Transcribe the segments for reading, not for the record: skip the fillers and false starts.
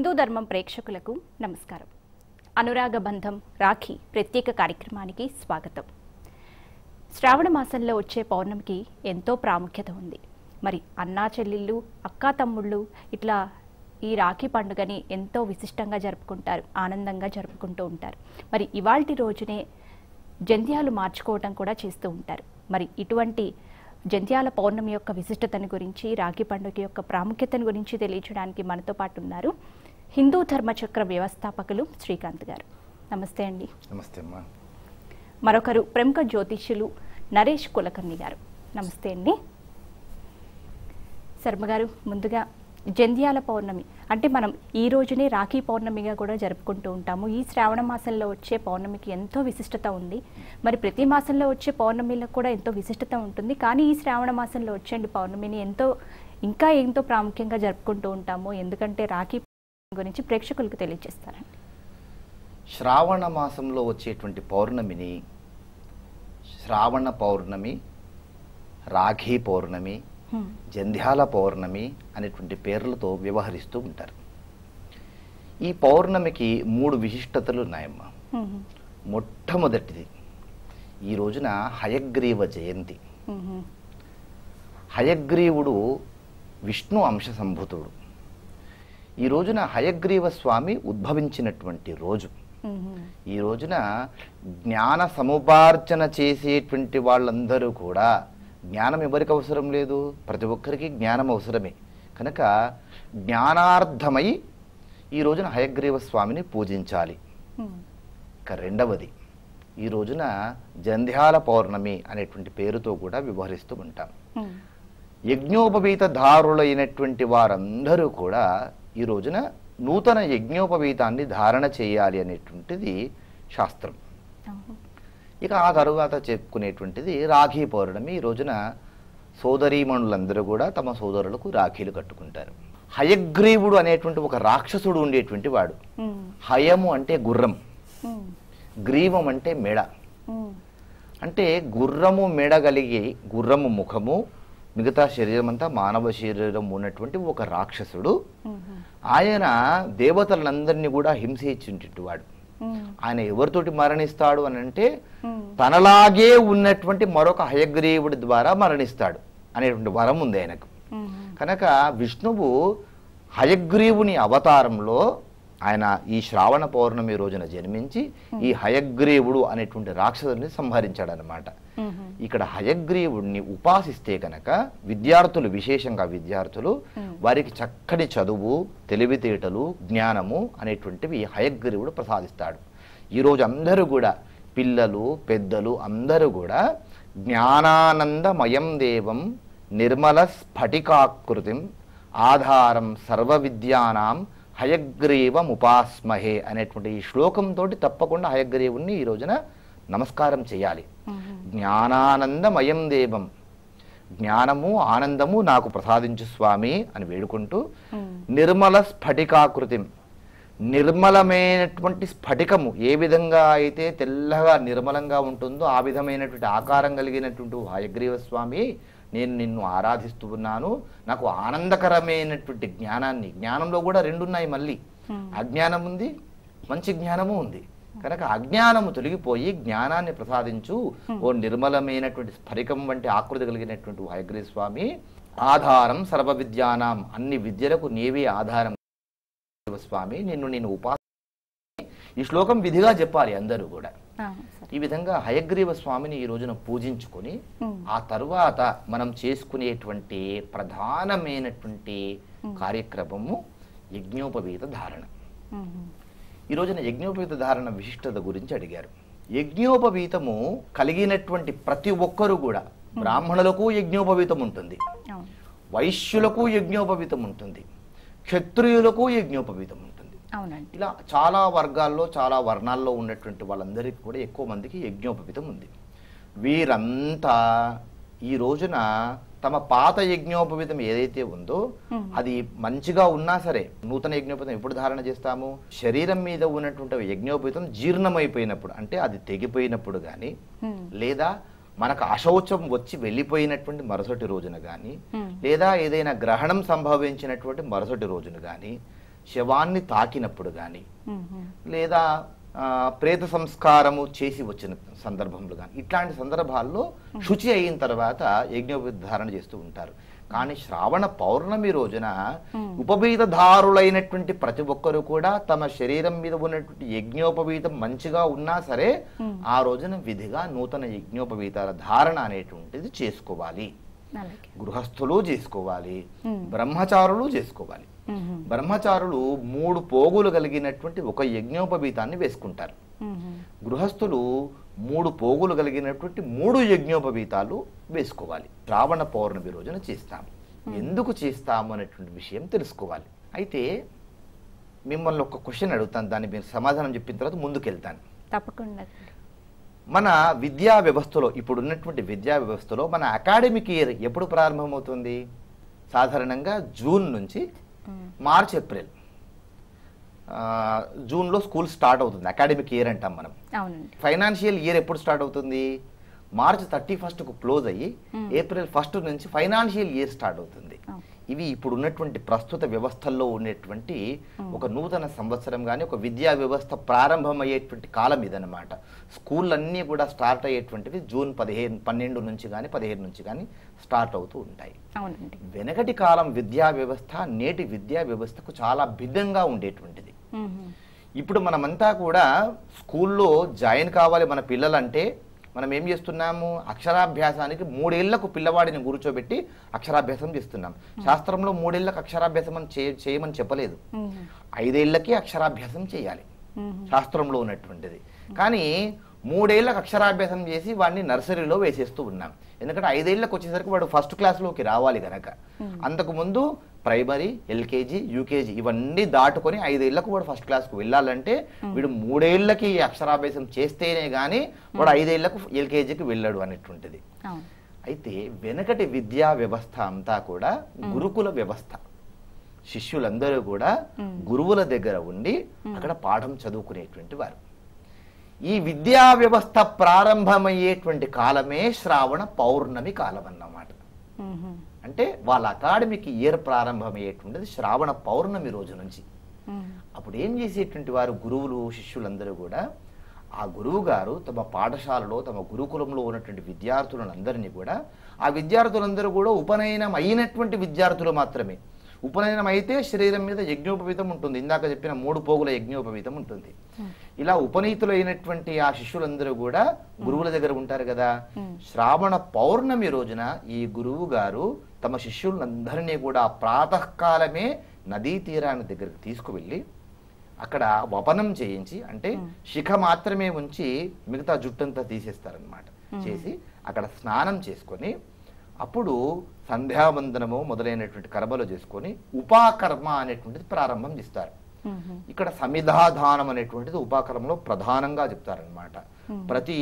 హిందూ ధర్మం ప్రేక్షకులకు నమస్కారం. అనురాగ బంధం రాఖీ ప్రత్యేక కార్యక్రమానికి స్వాగతం. శ్రావణ మాసంలో వచ్చే పౌర్ణమికి ఎంతో ప్రాముఖ్యత ఉంది. మరి అన్నా చెల్లెళ్ళు, అక్కా తమ్ముళ్ళు ఇట్లా ఈ రాఖీ పండుగని ఎంతో విశిష్టంగా జరుపుకుంటారు, ఆనందంగా జరుపుకుంటూ ఉంటారు. మరి ఇవాల్టి రోజునే జంధ్యాలు మార్చుకోవటం కూడా చేస్తూ ఉంటారు. మరి ఇటువంటి జంధ్యాల పౌర్ణమి యొక్క విశిష్టతను గురించి, రాఖీ పండుగ యొక్క ప్రాముఖ్యతను గురించి తెలియజేయడానికి మనతో పాటు ఉన్నారు హిందూ ధర్మచక్ర వ్యవస్థాపకులు శ్రీకాంత్ గారు. నమస్తే అండి. నమస్తే అమ్మా. మరొకరు ప్రముఖ జ్యోతిష్యులు నరేష్ కులకర్ణి గారు. నమస్తే అండి. శర్మ గారు, ముందుగా జంధ్యాల పౌర్ణమి అంటే మనం ఈ రోజునే రాఖీ పౌర్ణమిగా కూడా జరుపుకుంటూ ఉంటాము. ఈ శ్రావణ మాసంలో వచ్చే పౌర్ణమికి ఎంతో విశిష్టత ఉంది. మరి ప్రతి మాసంలో వచ్చే పౌర్ణమిలో కూడా ఎంతో విశిష్టత ఉంటుంది. కానీ ఈ శ్రావణ మాసంలో వచ్చే పౌర్ణమిని ఇంకా ఎంతో ప్రాముఖ్యంగా జరుపుకుంటూ ఉంటాము. ఎందుకంటే రాఖీ గురించి ప్రేక్షకులకు తెలియజేస్తారండి. శ్రావణ మాసంలో వచ్చేటువంటి పౌర్ణమిని శ్రావణ పౌర్ణమి, రాఖీ పౌర్ణమి, జంధ్యాల పౌర్ణమి అనేటువంటి పేర్లతో వ్యవహరిస్తూ ఉంటారు. ఈ పౌర్ణమికి 3 విశిష్టతలు ఉన్నాయమ్మా. మొట్టమొదటిది, ఈ రోజున హయగ్రీవ జయంతి. హయగ్రీవుడు విష్ణు అంశ సంభూతుడు. ఈ రోజున హయగ్రీవ స్వామి ఉద్భవించినటువంటి రోజు. ఈ రోజున జ్ఞాన సముపార్జన చేసేటువంటి వాళ్ళందరూ కూడా, జ్ఞానం ఎవరికి అవసరం లేదు, ప్రతి ఒక్కరికి జ్ఞానం అవసరమే. కనుక జ్ఞానార్థమై ఈ రోజున హయగ్రీవ స్వామిని పూజించాలి. ఇక రెండవది, ఈ రోజున జంధ్యాల పౌర్ణమి అనేటువంటి పేరుతో కూడా వ్యవహరిస్తూ ఉంటాం. యజ్ఞోపవీత ధారులైనటువంటి వారందరూ కూడా ఈ రోజున నూతన యజ్ఞోపవీతాన్ని ధారణ చేయాలి అనేటువంటిది శాస్త్రం. ఇక ఆ తరువాత చెప్పుకునేటువంటిది రాఖీ పౌర్ణమి. ఈ రోజున సోదరీమణులందరూ కూడా తమ సోదరులకు రాఖీలు కట్టుకుంటారు. హయగ్రీవుడు అనేటువంటి ఒక రాక్షసుడు ఉండేటువంటి వాడు. హయము అంటే గుర్రం, గ్రీవం అంటే మెడ. అంటే గుర్రము మెడ కలిగి, గుర్రము ముఖము, మిగతా శరీరం అంతా మానవ శరీరం ఉన్నటువంటి ఒక రాక్షసుడు. ఆయన దేవతలందరినీ కూడా హింసించేటువంటి వాడు. ఆయన ఎవరితోటి మరణిస్తాడు అని అంటే, తనలాగే ఉన్నటువంటి మరొక హయగ్రీవుడి ద్వారా మరణిస్తాడు అనేటువంటి వరం ఉంది ఆయనకు. కనుక విష్ణువు హయగ్రీవుని అవతారంలో ఆయన ఈ శ్రావణ పౌర్ణమి రోజున జన్మించి ఈ హయగ్రీవుడు అనేటువంటి రాక్షసుని సంహరించాడు అన్నమాట. ఇక్కడ హయగ్రీవుడిని ఉపాసిస్తే కనుక విద్యార్థులు, విశేషంగా విద్యార్థులు, వారికి చక్కటి చదువు, తెలివితేటలు, జ్ఞానము అనేటువంటివి హయగ్రీవుడు ప్రసాదిస్తాడు. ఈరోజు అందరూ కూడా, పిల్లలు పెద్దలు అందరూ కూడా జ్ఞానానందమయం దేవం నిర్మల స్ఫటికాకృతిం ఆధారం సర్వ విద్యానాం హయగ్రీవం ఉపాస్మహే అనేటువంటి ఈ శ్లోకంతో తప్పకుండా హయగ్రీవుణ్ణి ఈ రోజున నమస్కారం చేయాలి. జ్ఞానానందమయం దేవం, జ్ఞానము ఆనందము నాకు ప్రసాదించు స్వామి అని వేడుకుంటూ, నిర్మల స్ఫటికాకృతిం, నిర్మలమైనటువంటి స్ఫటికము ఏ విధంగా అయితే తెల్లగా నిర్మలంగా ఉంటుందో ఆ విధమైనటువంటి ఆకారం కలిగినటువంటి హయగ్రీవ స్వామి, నేను నిన్ను ఆరాధిస్తూ ఉన్నాను. నాకు ఆనందకరమైనటువంటి జ్ఞానాన్ని, జ్ఞానంలో కూడా 2 ఉన్నాయి మళ్ళీ, అజ్ఞానం ఉంది, మంచి జ్ఞానము ఉంది. కనుక అజ్ఞానము తొలగిపోయి జ్ఞానాన్ని ప్రసాదించు ఓ నిర్మలమైనటువంటి స్ఫటికం వంటి ఆకృతి కలిగినటువంటి హయగ్రీవ స్వామి. ఆధారం సర్వ విద్యానాం, అన్ని విద్యలకు నీవే ఆధారం స్వామి, నిన్ను నేను ఉపాసన. ఈ శ్లోకం విధిగా చెప్పాలి అందరూ కూడా. ఈ విధంగా హయగ్రీవ స్వామిని ఈ రోజున పూజించుకొని ఆ తరువాత మనం చేసుకునేటువంటి ప్రధానమైనటువంటి కార్యక్రమము యజ్ఞోపవీత ధారణ. ఈ రోజున యజ్ఞోపవీత ధారణ విశిష్టత గురించి అడిగారు. యజ్ఞోపవీతము కలిగినటువంటి ప్రతి ఒక్కరూ కూడా, బ్రాహ్మణులకు యజ్ఞోపవీతం ఉంటుంది, వైశ్యులకు యజ్ఞోపవీతం ఉంటుంది, క్షత్రియులకు యజ్ఞోపవీతం ఉంటుంది. ఇలా చాలా వర్గాల్లో, చాలా వర్ణాల్లో ఉన్నటువంటి వాళ్ళందరికీ కూడా ఎక్కువ మందికి యజ్ఞోపవీతం ఉంది. వీరంతా ఈ రోజున తమ పాత యజ్ఞోపవీతం ఏదైతే ఉందో అది మంచిగా ఉన్నా సరే, నూతన యజ్ఞోపవీతం ఎప్పుడు ధారణ చేస్తాము? శరీరం మీద ఉన్నటువంటి యజ్ఞోపవీతం జీర్ణమైపోయినప్పుడు, అంటే అది తెగిపోయినప్పుడు కానీ, లేదా మనకు అశౌచం వచ్చి వెళ్ళిపోయినటువంటి మరుసటి రోజున కానీ, లేదా ఏదైనా గ్రహణం సంభవించినటువంటి మరుసటి రోజున కానీ, శవాన్ని తాకినప్పుడు కానీ మ్మ్. లేదా ప్రేత సంస్కారము చేసి వచ్చిన సందర్భంలో కానీ ఇట్లాంటి సందర్భాల్లో శుచి అయిన తర్వాత యజ్ఞోపవీత ధారణ చేస్తూ ఉంటారు. కానీ శ్రావణ పౌర్ణమి రోజున ఉపవీతధారులైనటువంటి ప్రతి ఒక్కరూ కూడా తమ శరీరం మీద ఉన్నటువంటి యజ్ఞోపవీతం మంచిగా ఉన్నా సరే ఆ రోజున విధిగా నూతన యజ్ఞోపవీతాల ధారణ అనేటువంటిది చేసుకోవాలి. అలాగే. గృహస్థులు చేసుకోవాలి, బ్రహ్మచారులు చేసుకోవాలి. బ్రహ్మచారులు 3 పోగులు కలిగినటువంటి ఒక యజ్ఞోపవీతాన్ని వేసుకుంటారు. గృహస్థులు 3 పోగులు కలిగినటువంటి 3 యజ్ఞోపవీతాలు వేసుకోవాలి. శ్రావణ పౌర్ణమి రోజున చేస్తాము. ఎందుకు చేస్తాము అనేటువంటి విషయం తెలుసుకోవాలి. అయితే మిమ్మల్ని ఒక క్వశ్చన్ అడుగుతాను, దాన్ని మీరు సమాధానం చెప్పిన తర్వాత ముందుకెళ్తాను. తప్పకుండా. మన విద్యా వ్యవస్థలో ఇప్పుడు ఉన్నటువంటి విద్యా వ్యవస్థలో మన అకాడమిక్ ఇయర్ ఎప్పుడు ప్రారంభమవుతుంది? సాధారణంగా జూన్ నుంచి మార్చ్ ఏప్రిల్, జూన్లో స్కూల్ స్టార్ట్ అవుతుంది. అకాడమిక్ ఇయర్ అంటాం మనం. అవునండి. ఫైనాన్షియల్ ఇయర్ ఎప్పుడు స్టార్ట్ అవుతుంది? మార్చ్ 31కు క్లోజ్ అయ్యి ఏప్రిల్ 1 నుంచి ఫైనాన్షియల్ ఇయర్ స్టార్ట్ అవుతుంది. ఇవి ఇప్పుడు ఉన్నటువంటి ప్రస్తుత వ్యవస్థల్లో ఉన్నటువంటి ఒక నూతన సంవత్సరం కానీ ఒక విద్యా వ్యవస్థ ప్రారంభమయ్యేటువంటి కాలం ఇదన్నమాట. స్కూళ్ళన్నీ కూడా స్టార్ట్ అయ్యేటువంటివి జూన్ 12 నుంచి కానీ 15 నుంచి కానీ స్టార్ట్ అవుతూ ఉంటాయి. అవునండి. వెనకటి కాలం విద్యా వ్యవస్థ నేటి విద్యా వ్యవస్థకు చాలా భిన్నంగా ఉండేటువంటిది. ఇప్పుడు మనమంతా కూడా స్కూల్లో జాయిన్ కావాలి మన పిల్లలంటే మనం ఏం చేస్తున్నాము? అక్షరాభ్యాసానికి 3 ఏళ్లకు పిల్లవాడిని కూర్చోబెట్టి అక్షరాభ్యాసం చేస్తున్నాం. శాస్త్రంలో 3 ఏళ్లకు అక్షరాభ్యాసం చేయమని చెప్పలేదు. 5 ఏళ్లకి అక్షరాభ్యాసం చేయాలి శాస్త్రంలో ఉన్నటువంటిది. కానీ 3 ఏళ్లకు అక్షరాభ్యాసం చేసి వాడిని నర్సరీలో వేసేస్తూ ఉన్నాం. ఎందుకంటే 5 ఏళ్లకు వచ్చేసరికి వాడు ఫస్ట్ క్లాస్లోకి రావాలి కనుక. అంతకుముందు ప్రైమరీ, ఎల్కేజీ, యూకేజీ ఇవన్నీ దాటుకొని 5 ఏళ్లకు వాడు ఫస్ట్ క్లాస్కు వెళ్ళాలంటే వీడు 3 ఏళ్లకి అక్షరాభ్యాసం చేస్తేనే కానీ వాడు 5 ఏళ్లకు ఎల్కేజీకి వెళ్ళాడు అనేటువంటిది. అయితే వెనకటి విద్యా వ్యవస్థ అంతా కూడా గురుకుల వ్యవస్థ. శిష్యులందరూ కూడా గురువుల దగ్గర ఉండి అక్కడ పాఠం చదువుకునేటువంటి వారు. ఈ విద్యా వ్యవస్థ ప్రారంభమయ్యేటువంటి కాలమే శ్రావణ పౌర్ణమి కాలం అన్నమాట. అంటే వాళ్ళ అకాడమిక్ ఇయర్ ప్రారంభమయ్యేటువంటిది శ్రావణ పౌర్ణమి రోజు నుంచి. అప్పుడు ఏం చేసేటువంటి వారు గురువులు శిష్యులందరూ కూడా ఆ గురువు గారు తమ పాఠశాలలో తమ గురుకులంలో ఉన్నటువంటి విద్యార్థులందరినీ కూడా ఆ విద్యార్థులందరూ కూడా ఉపనయనం అయినటువంటి విద్యార్థులు మాత్రమే. ఉపనయనం అయితే శరీరం మీద యజ్ఞోపవీతం ఉంటుంది. ఇందాక చెప్పిన 3 పోగుల యజ్ఞోపవీతం ఉంటుంది. ఇలా ఉపనీతులైనటువంటి ఆ శిష్యులందరూ కూడా గురువుల దగ్గర ఉంటారు కదా. శ్రావణ పౌర్ణమి రోజున ఈ గురువు గారు తమ శిష్యులందరినీ కూడా ప్రాతకాలమే నదీ తీరాన్ని దగ్గరకు తీసుకువెళ్ళి అక్కడ వపనం చేయించి, అంటే శిఖ మాత్రమే ఉంచి మిగతా జుట్టంతా తీసేస్తారనమాట. చేసి అక్కడ స్నానం చేసుకొని అప్పుడు సంధ్యావందనము మొదలైనటువంటి కర్మలు చేసుకొని ఉపాకర్మ అనేటువంటిది ప్రారంభం చేస్తారు. ఇక్కడ సమిధాదానం అనేటువంటిది ఉపాకర్మలో ప్రధానంగా చెప్తారనమాట. ప్రతి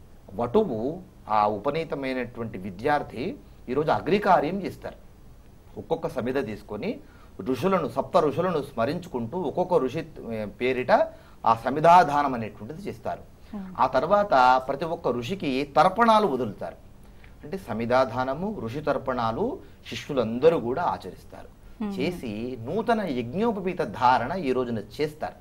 వటువు ఆ ఉపనీతమైనటువంటి విద్యార్థి ఈరోజు అగ్నికార్యం చేస్తారు. ఒక్కొక్క సమిధ తీసుకొని ఋషులను 7 ఋషులను స్మరించుకుంటూ ఒక్కొక్క ఋషి పేరిట ఆ సమిధాదానం అనేటువంటిది చేస్తారు. ఆ తర్వాత ప్రతి ఒక్క ఋషికి తర్పణాలు వదులుతారు. అంటే సమిధాదానము, ఋషి తర్పణాలు శిష్యులందరూ కూడా ఆచరిస్తారు. చేసి నూతన యజ్ఞోపవీత ధారణ ఈ రోజున చేస్తారు.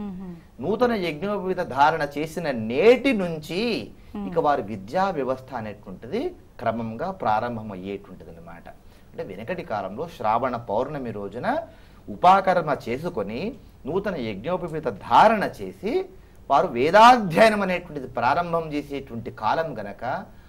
నూతన యజ్ఞోపవీత ధారణ చేసిన నేటి నుంచి ఇక వారి విద్యా వ్యవస్థ అనేటువంటిది క్రమంగా ప్రారంభమయ్యేటువంటిది అనమాట. అంటే వెనకటి కాలంలో శ్రావణ పౌర్ణమి రోజున ఉపాకర్మ చేసుకొని నూతన యజ్ఞోపవీత ధారణ చేసి వారు వేదాధ్యయనం అనేటువంటిది ప్రారంభం చేసేటువంటి కాలం గనక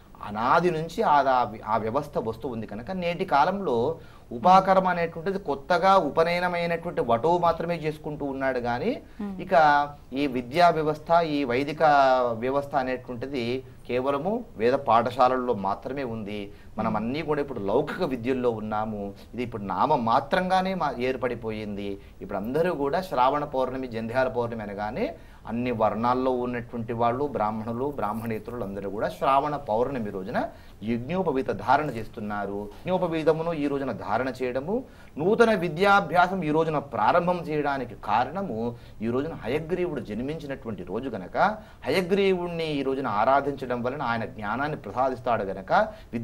అనాది నుంచి ఆ వ్యవస్థ వస్తూ ఉంది కనుక నేటి కాలంలో ఉపాకర్మ అనేటువంటిది కొత్తగా ఉపనయనమైనటువంటి వటువు మాత్రమే చేసుకుంటూ ఉన్నాడు. కానీ ఇక ఈ విద్యా వ్యవస్థ, ఈ వైదిక వ్యవస్థ అనేటువంటిది కేవలము వేద పాఠశాలల్లో మాత్రమే ఉంది. మనం అన్నీ కూడా ఇప్పుడు లౌకిక విద్యల్లో ఉన్నాము. ఇది ఇప్పుడు నామ మాత్రంగానే ఏర్పడిపోయింది. ఇప్పుడు అందరూ కూడా శ్రావణ పౌర్ణమి, జంధ్యాల పౌర్ణమి అనగానే అన్ని వర్ణాల్లో ఉన్నటువంటి వాళ్ళు, బ్రాహ్మణులు, బ్రాహ్మణేతరులు అందరూ కూడా శ్రావణ పౌర్ణమి రోజున యజ్ఞోపవీత ధారణ చేస్తున్నారు. యజ్ఞోపవీతమును ఈ రోజున ధారణ చేయడము, నూతన విద్యాభ్యాసం ఈ రోజున ప్రారంభం చేయడానికి కారణము ఈ రోజున హయగ్రీవుడు జన్మించినటువంటి రోజు గనక హయగ్రీవుడిని ఈ రోజున ఆరాధించడం వలన ఆయన జ్ఞానాన్ని ప్రసాదిస్తాడు గనక విద్యార్థులకు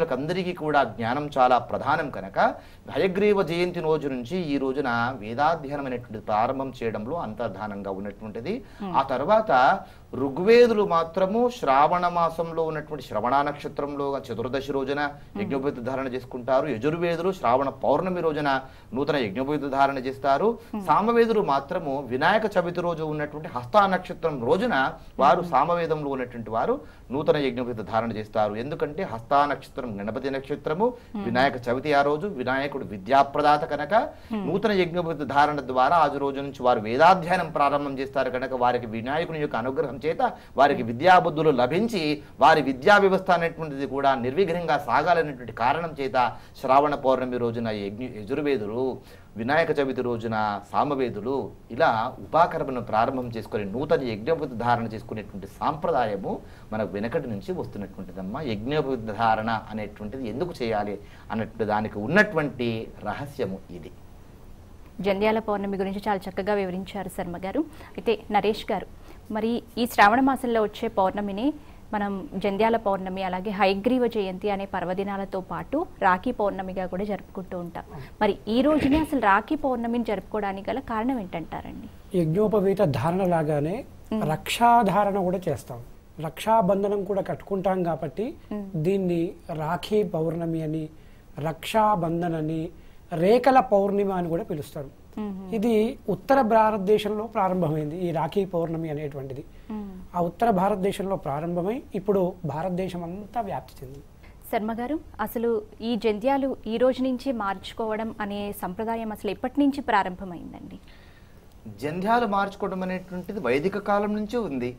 మానవులకందరికీ కూడా జ్ఞానం చాలా ప్రధానం కనుక హయగ్రీవ జయంతి రోజు నుంచి ఈ రోజున వేదాధ్యయనం అనేటువంటి ప్రారంభం చేయడంలో అంతర్ధానంగా ఉన్నటువంటిది. ఆ తర్వాత ఋగ్వేదులు మాత్రము శ్రావణ మాసంలో ఉన్నటువంటి శ్రవణ నక్షత్రంలో చతుర్దశి రోజున యజ్ఞోపవీత ధారణ చేసుకుంటారు. యజుర్వేదులు శ్రావణ పౌర్ణమి రోజున నూతన యజ్ఞోపవీత ధారణ చేస్తారు. సామవేదులు మాత్రము వినాయక చవితి రోజు ఉన్నటువంటి హస్త నక్షత్రం రోజున వారు సామవేదంలో ఉన్నటువంటి వారు నూతన యజ్ఞోపవీత ధారణ చేస్తారు. ఎందుకంటే హస్త నక్షత్రం గణపతి నక్షత్రము, వినాయక చవితి ఆ రోజు, వినాయకుడు విద్యాప్రదాత కనుక నూతన యజ్ఞోపవీత ధారణ ద్వారా ఆ రోజు నుంచి వారు వేదాధ్యయనం ప్రారంభం చేస్తారు కనుక వారికి వినాయకుని యొక్క అనుగ్రహం చేత వారికి విద్యాబుద్ధులు లభించి వారి విద్యా వ్యవస్థ అనేటువంటిది కూడా నిర్విఘ్నంగా సాగాలనేటువంటి కారణం చేత శ్రావణ పౌర్ణమి రోజున యజుర్వేదులు, వినాయక చవితి రోజున సామవేదులు ఇలా ఉపాకర్మను ప్రారంభం చేసుకొని నూతన యజ్ఞోపవీత ధారణ చేసుకునేటువంటి సాంప్రదాయము మనకు వెనకటి నుంచి వస్తున్నటువంటిదమ్మా. యజ్ఞోపవీత ధారణ అనేటువంటిది ఎందుకు చేయాలి అన్నట్టు దానికి ఉన్నటువంటి రహస్యము ఇది. జంధ్యాల పౌర్ణమి గురించి చాలా చక్కగా వివరించారు శర్మ గారు. అయితే నరేష్ గారు, మరి ఈ శ్రావణ మాసంలో వచ్చే పౌర్ణమిని మనం జంధ్యాల పౌర్ణమి అలాగే హయగ్రీవ జయంతి అనే పర్వదినాలతో పాటు రాఖీ పౌర్ణమిగా కూడా జరుపుకుంటూ ఉంటాం. మరి ఈ రోజునే అసలు రాఖీ పౌర్ణమిని జరుపుకోవడానికి గల కారణం ఏంటంటారండి? యజ్ఞోపవీత ధారణ లాగానే రక్షాధారణ కూడా చేస్తాం, రక్షాబంధనం కూడా కట్టుకుంటాం కాబట్టి దీన్ని రాఖీ పౌర్ణమి అని, రక్షాబంధన్ అని, రేఖల పౌర్ణిమ అని కూడా పిలుస్తారు. ఇది ఉత్తర భారతదేశంలో ప్రారంభమైంది ఈ రాఖీ పౌర్ణమి అనేటువంటిది. ఆ ఉత్తర భారతదేశంలో ప్రారంభమై ఇప్పుడు భారతదేశం అంతా వ్యాప్తి చెందింది. శర్మ గారు, అసలు ఈ జంధ్యాలు ఈ రోజు నుంచి మార్చుకోవడం అనే సంప్రదాయం అసలు ఎప్పటి నుంచి ప్రారంభమైందండి? జంధ్యాలు మార్చుకోవడం అనేటువంటిది వైదిక కాలం నుంచి ఉంది.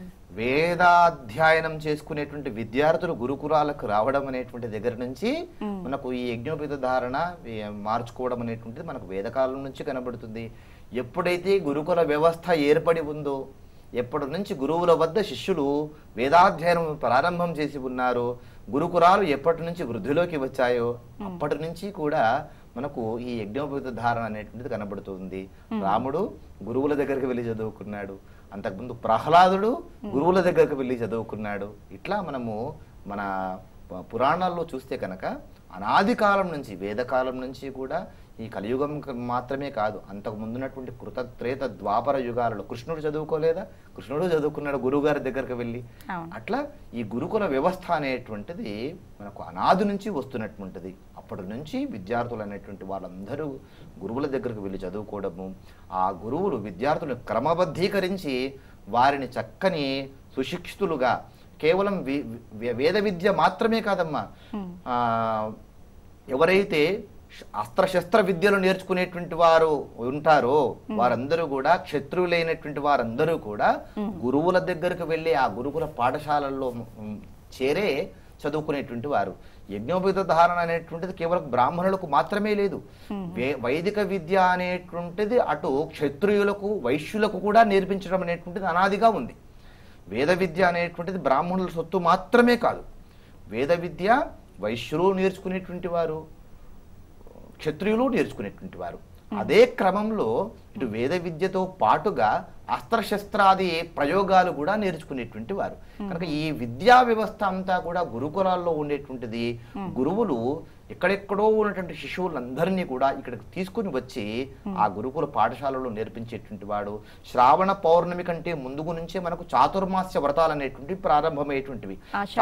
వేదాధ్యయనం చేసుకునేటువంటి విద్యార్థులు గురుకులాలకు రావడం అనేటువంటి దగ్గర నుంచి మనకు ఈ యజ్ఞోపవీత ధారణ మార్చుకోవడం అనేటువంటిది మనకు వేదకాలం నుంచి కనబడుతుంది. ఎప్పుడైతే గురుకుల వ్యవస్థ ఏర్పడి ఉందో, ఎప్పటి నుంచి గురువుల వద్ద శిష్యులు వేదాధ్యయనం ప్రారంభం చేసి ఉన్నారో, గురుకులాలు ఎప్పటి నుంచి వృద్ధిలోకి వచ్చాయో అప్పటి నుంచి కూడా మనకు ఈ యజ్ఞోపవీత ధారణ అనేటువంటిది కనబడుతుంది. రాముడు గురువుల దగ్గరికి వెళ్ళి చదువుకున్నాడు, అంతకుముందు ప్రహ్లాదుడు గురువుల దగ్గరకు వెళ్ళి చదువుకున్నాడు. ఇట్లా మనము మన పురాణాల్లో చూస్తే కనుక అనాది కాలం నుంచి, వేదకాలం నుంచి కూడా ఈ కలియుగం మాత్రమే కాదు, అంతకు ముందున్నటువంటి కృత త్రేత ద్వాపర యుగాలలో కృష్ణుడు చదువుకోలేదా? కృష్ణుడు చదువుకున్నాడు గురువుగారి దగ్గరకు వెళ్ళి. అట్లా ఈ గురుకుల వ్యవస్థ అనేటువంటిది మనకు అనాది నుంచి వస్తున్నటువంటిది. అప్పటి నుంచి విద్యార్థులు అనేటువంటి వాళ్ళందరూ గురువుల దగ్గరకు వెళ్ళి చదువుకోవడము, ఆ గురువులు విద్యార్థులను క్రమబద్ధీకరించి వారిని చక్కని సుశిక్షితులుగా, కేవలం వేద విద్య మాత్రమే కాదమ్మా, ఎవరైతే అస్త్రశస్త్ర విద్యలు నేర్చుకునేటువంటి వారు ఉంటారో వారందరూ కూడా, క్షత్రువులైనటువంటి వారందరూ కూడా గురువుల దగ్గరకు వెళ్ళి ఆ గురుకుల పాఠశాలల్లో చేరే చదువుకునేటువంటి వారు. యజ్ఞోపవీత ధారణ అనేటువంటిది కేవలం బ్రాహ్మణులకు మాత్రమే లేదు. వైదిక విద్య అనేటువంటిది అటు క్షత్రియులకు, వైశ్యులకు కూడా నేర్పించడం అనేటువంటిది అనాదిగా ఉంది. వేద విద్య అనేటువంటిది బ్రాహ్మణుల సొత్తు మాత్రమే కాదు. వేద విద్య వైశ్యులు నేర్చుకునేటువంటి వారు, క్షత్రియులు నేర్చుకునేటువంటి వారు. అదే క్రమంలో ఇటు వేద విద్యతో పాటుగా అస్త్రశస్త్రాది ప్రయోగాలు కూడా నేర్చుకునేటువంటి వారు. కనుక ఈ విద్యా వ్యవస్థ అంతా కూడా గురుకులాల్లో ఉండేటువంటిది. గురువులు ఎక్కడెక్కడో ఉన్నటువంటి శిశువులందరినీ కూడా ఇక్కడికి తీసుకుని వచ్చి ఆ గురుకుల పాఠశాలలో నేర్పించేటువంటి వాడు. శ్రావణ పౌర్ణమి కంటే ముందుగు నుంచే మనకు చాతుర్మాస్య వ్రతాలు అనేటువంటివి ప్రారంభమయ్యేటువంటివి.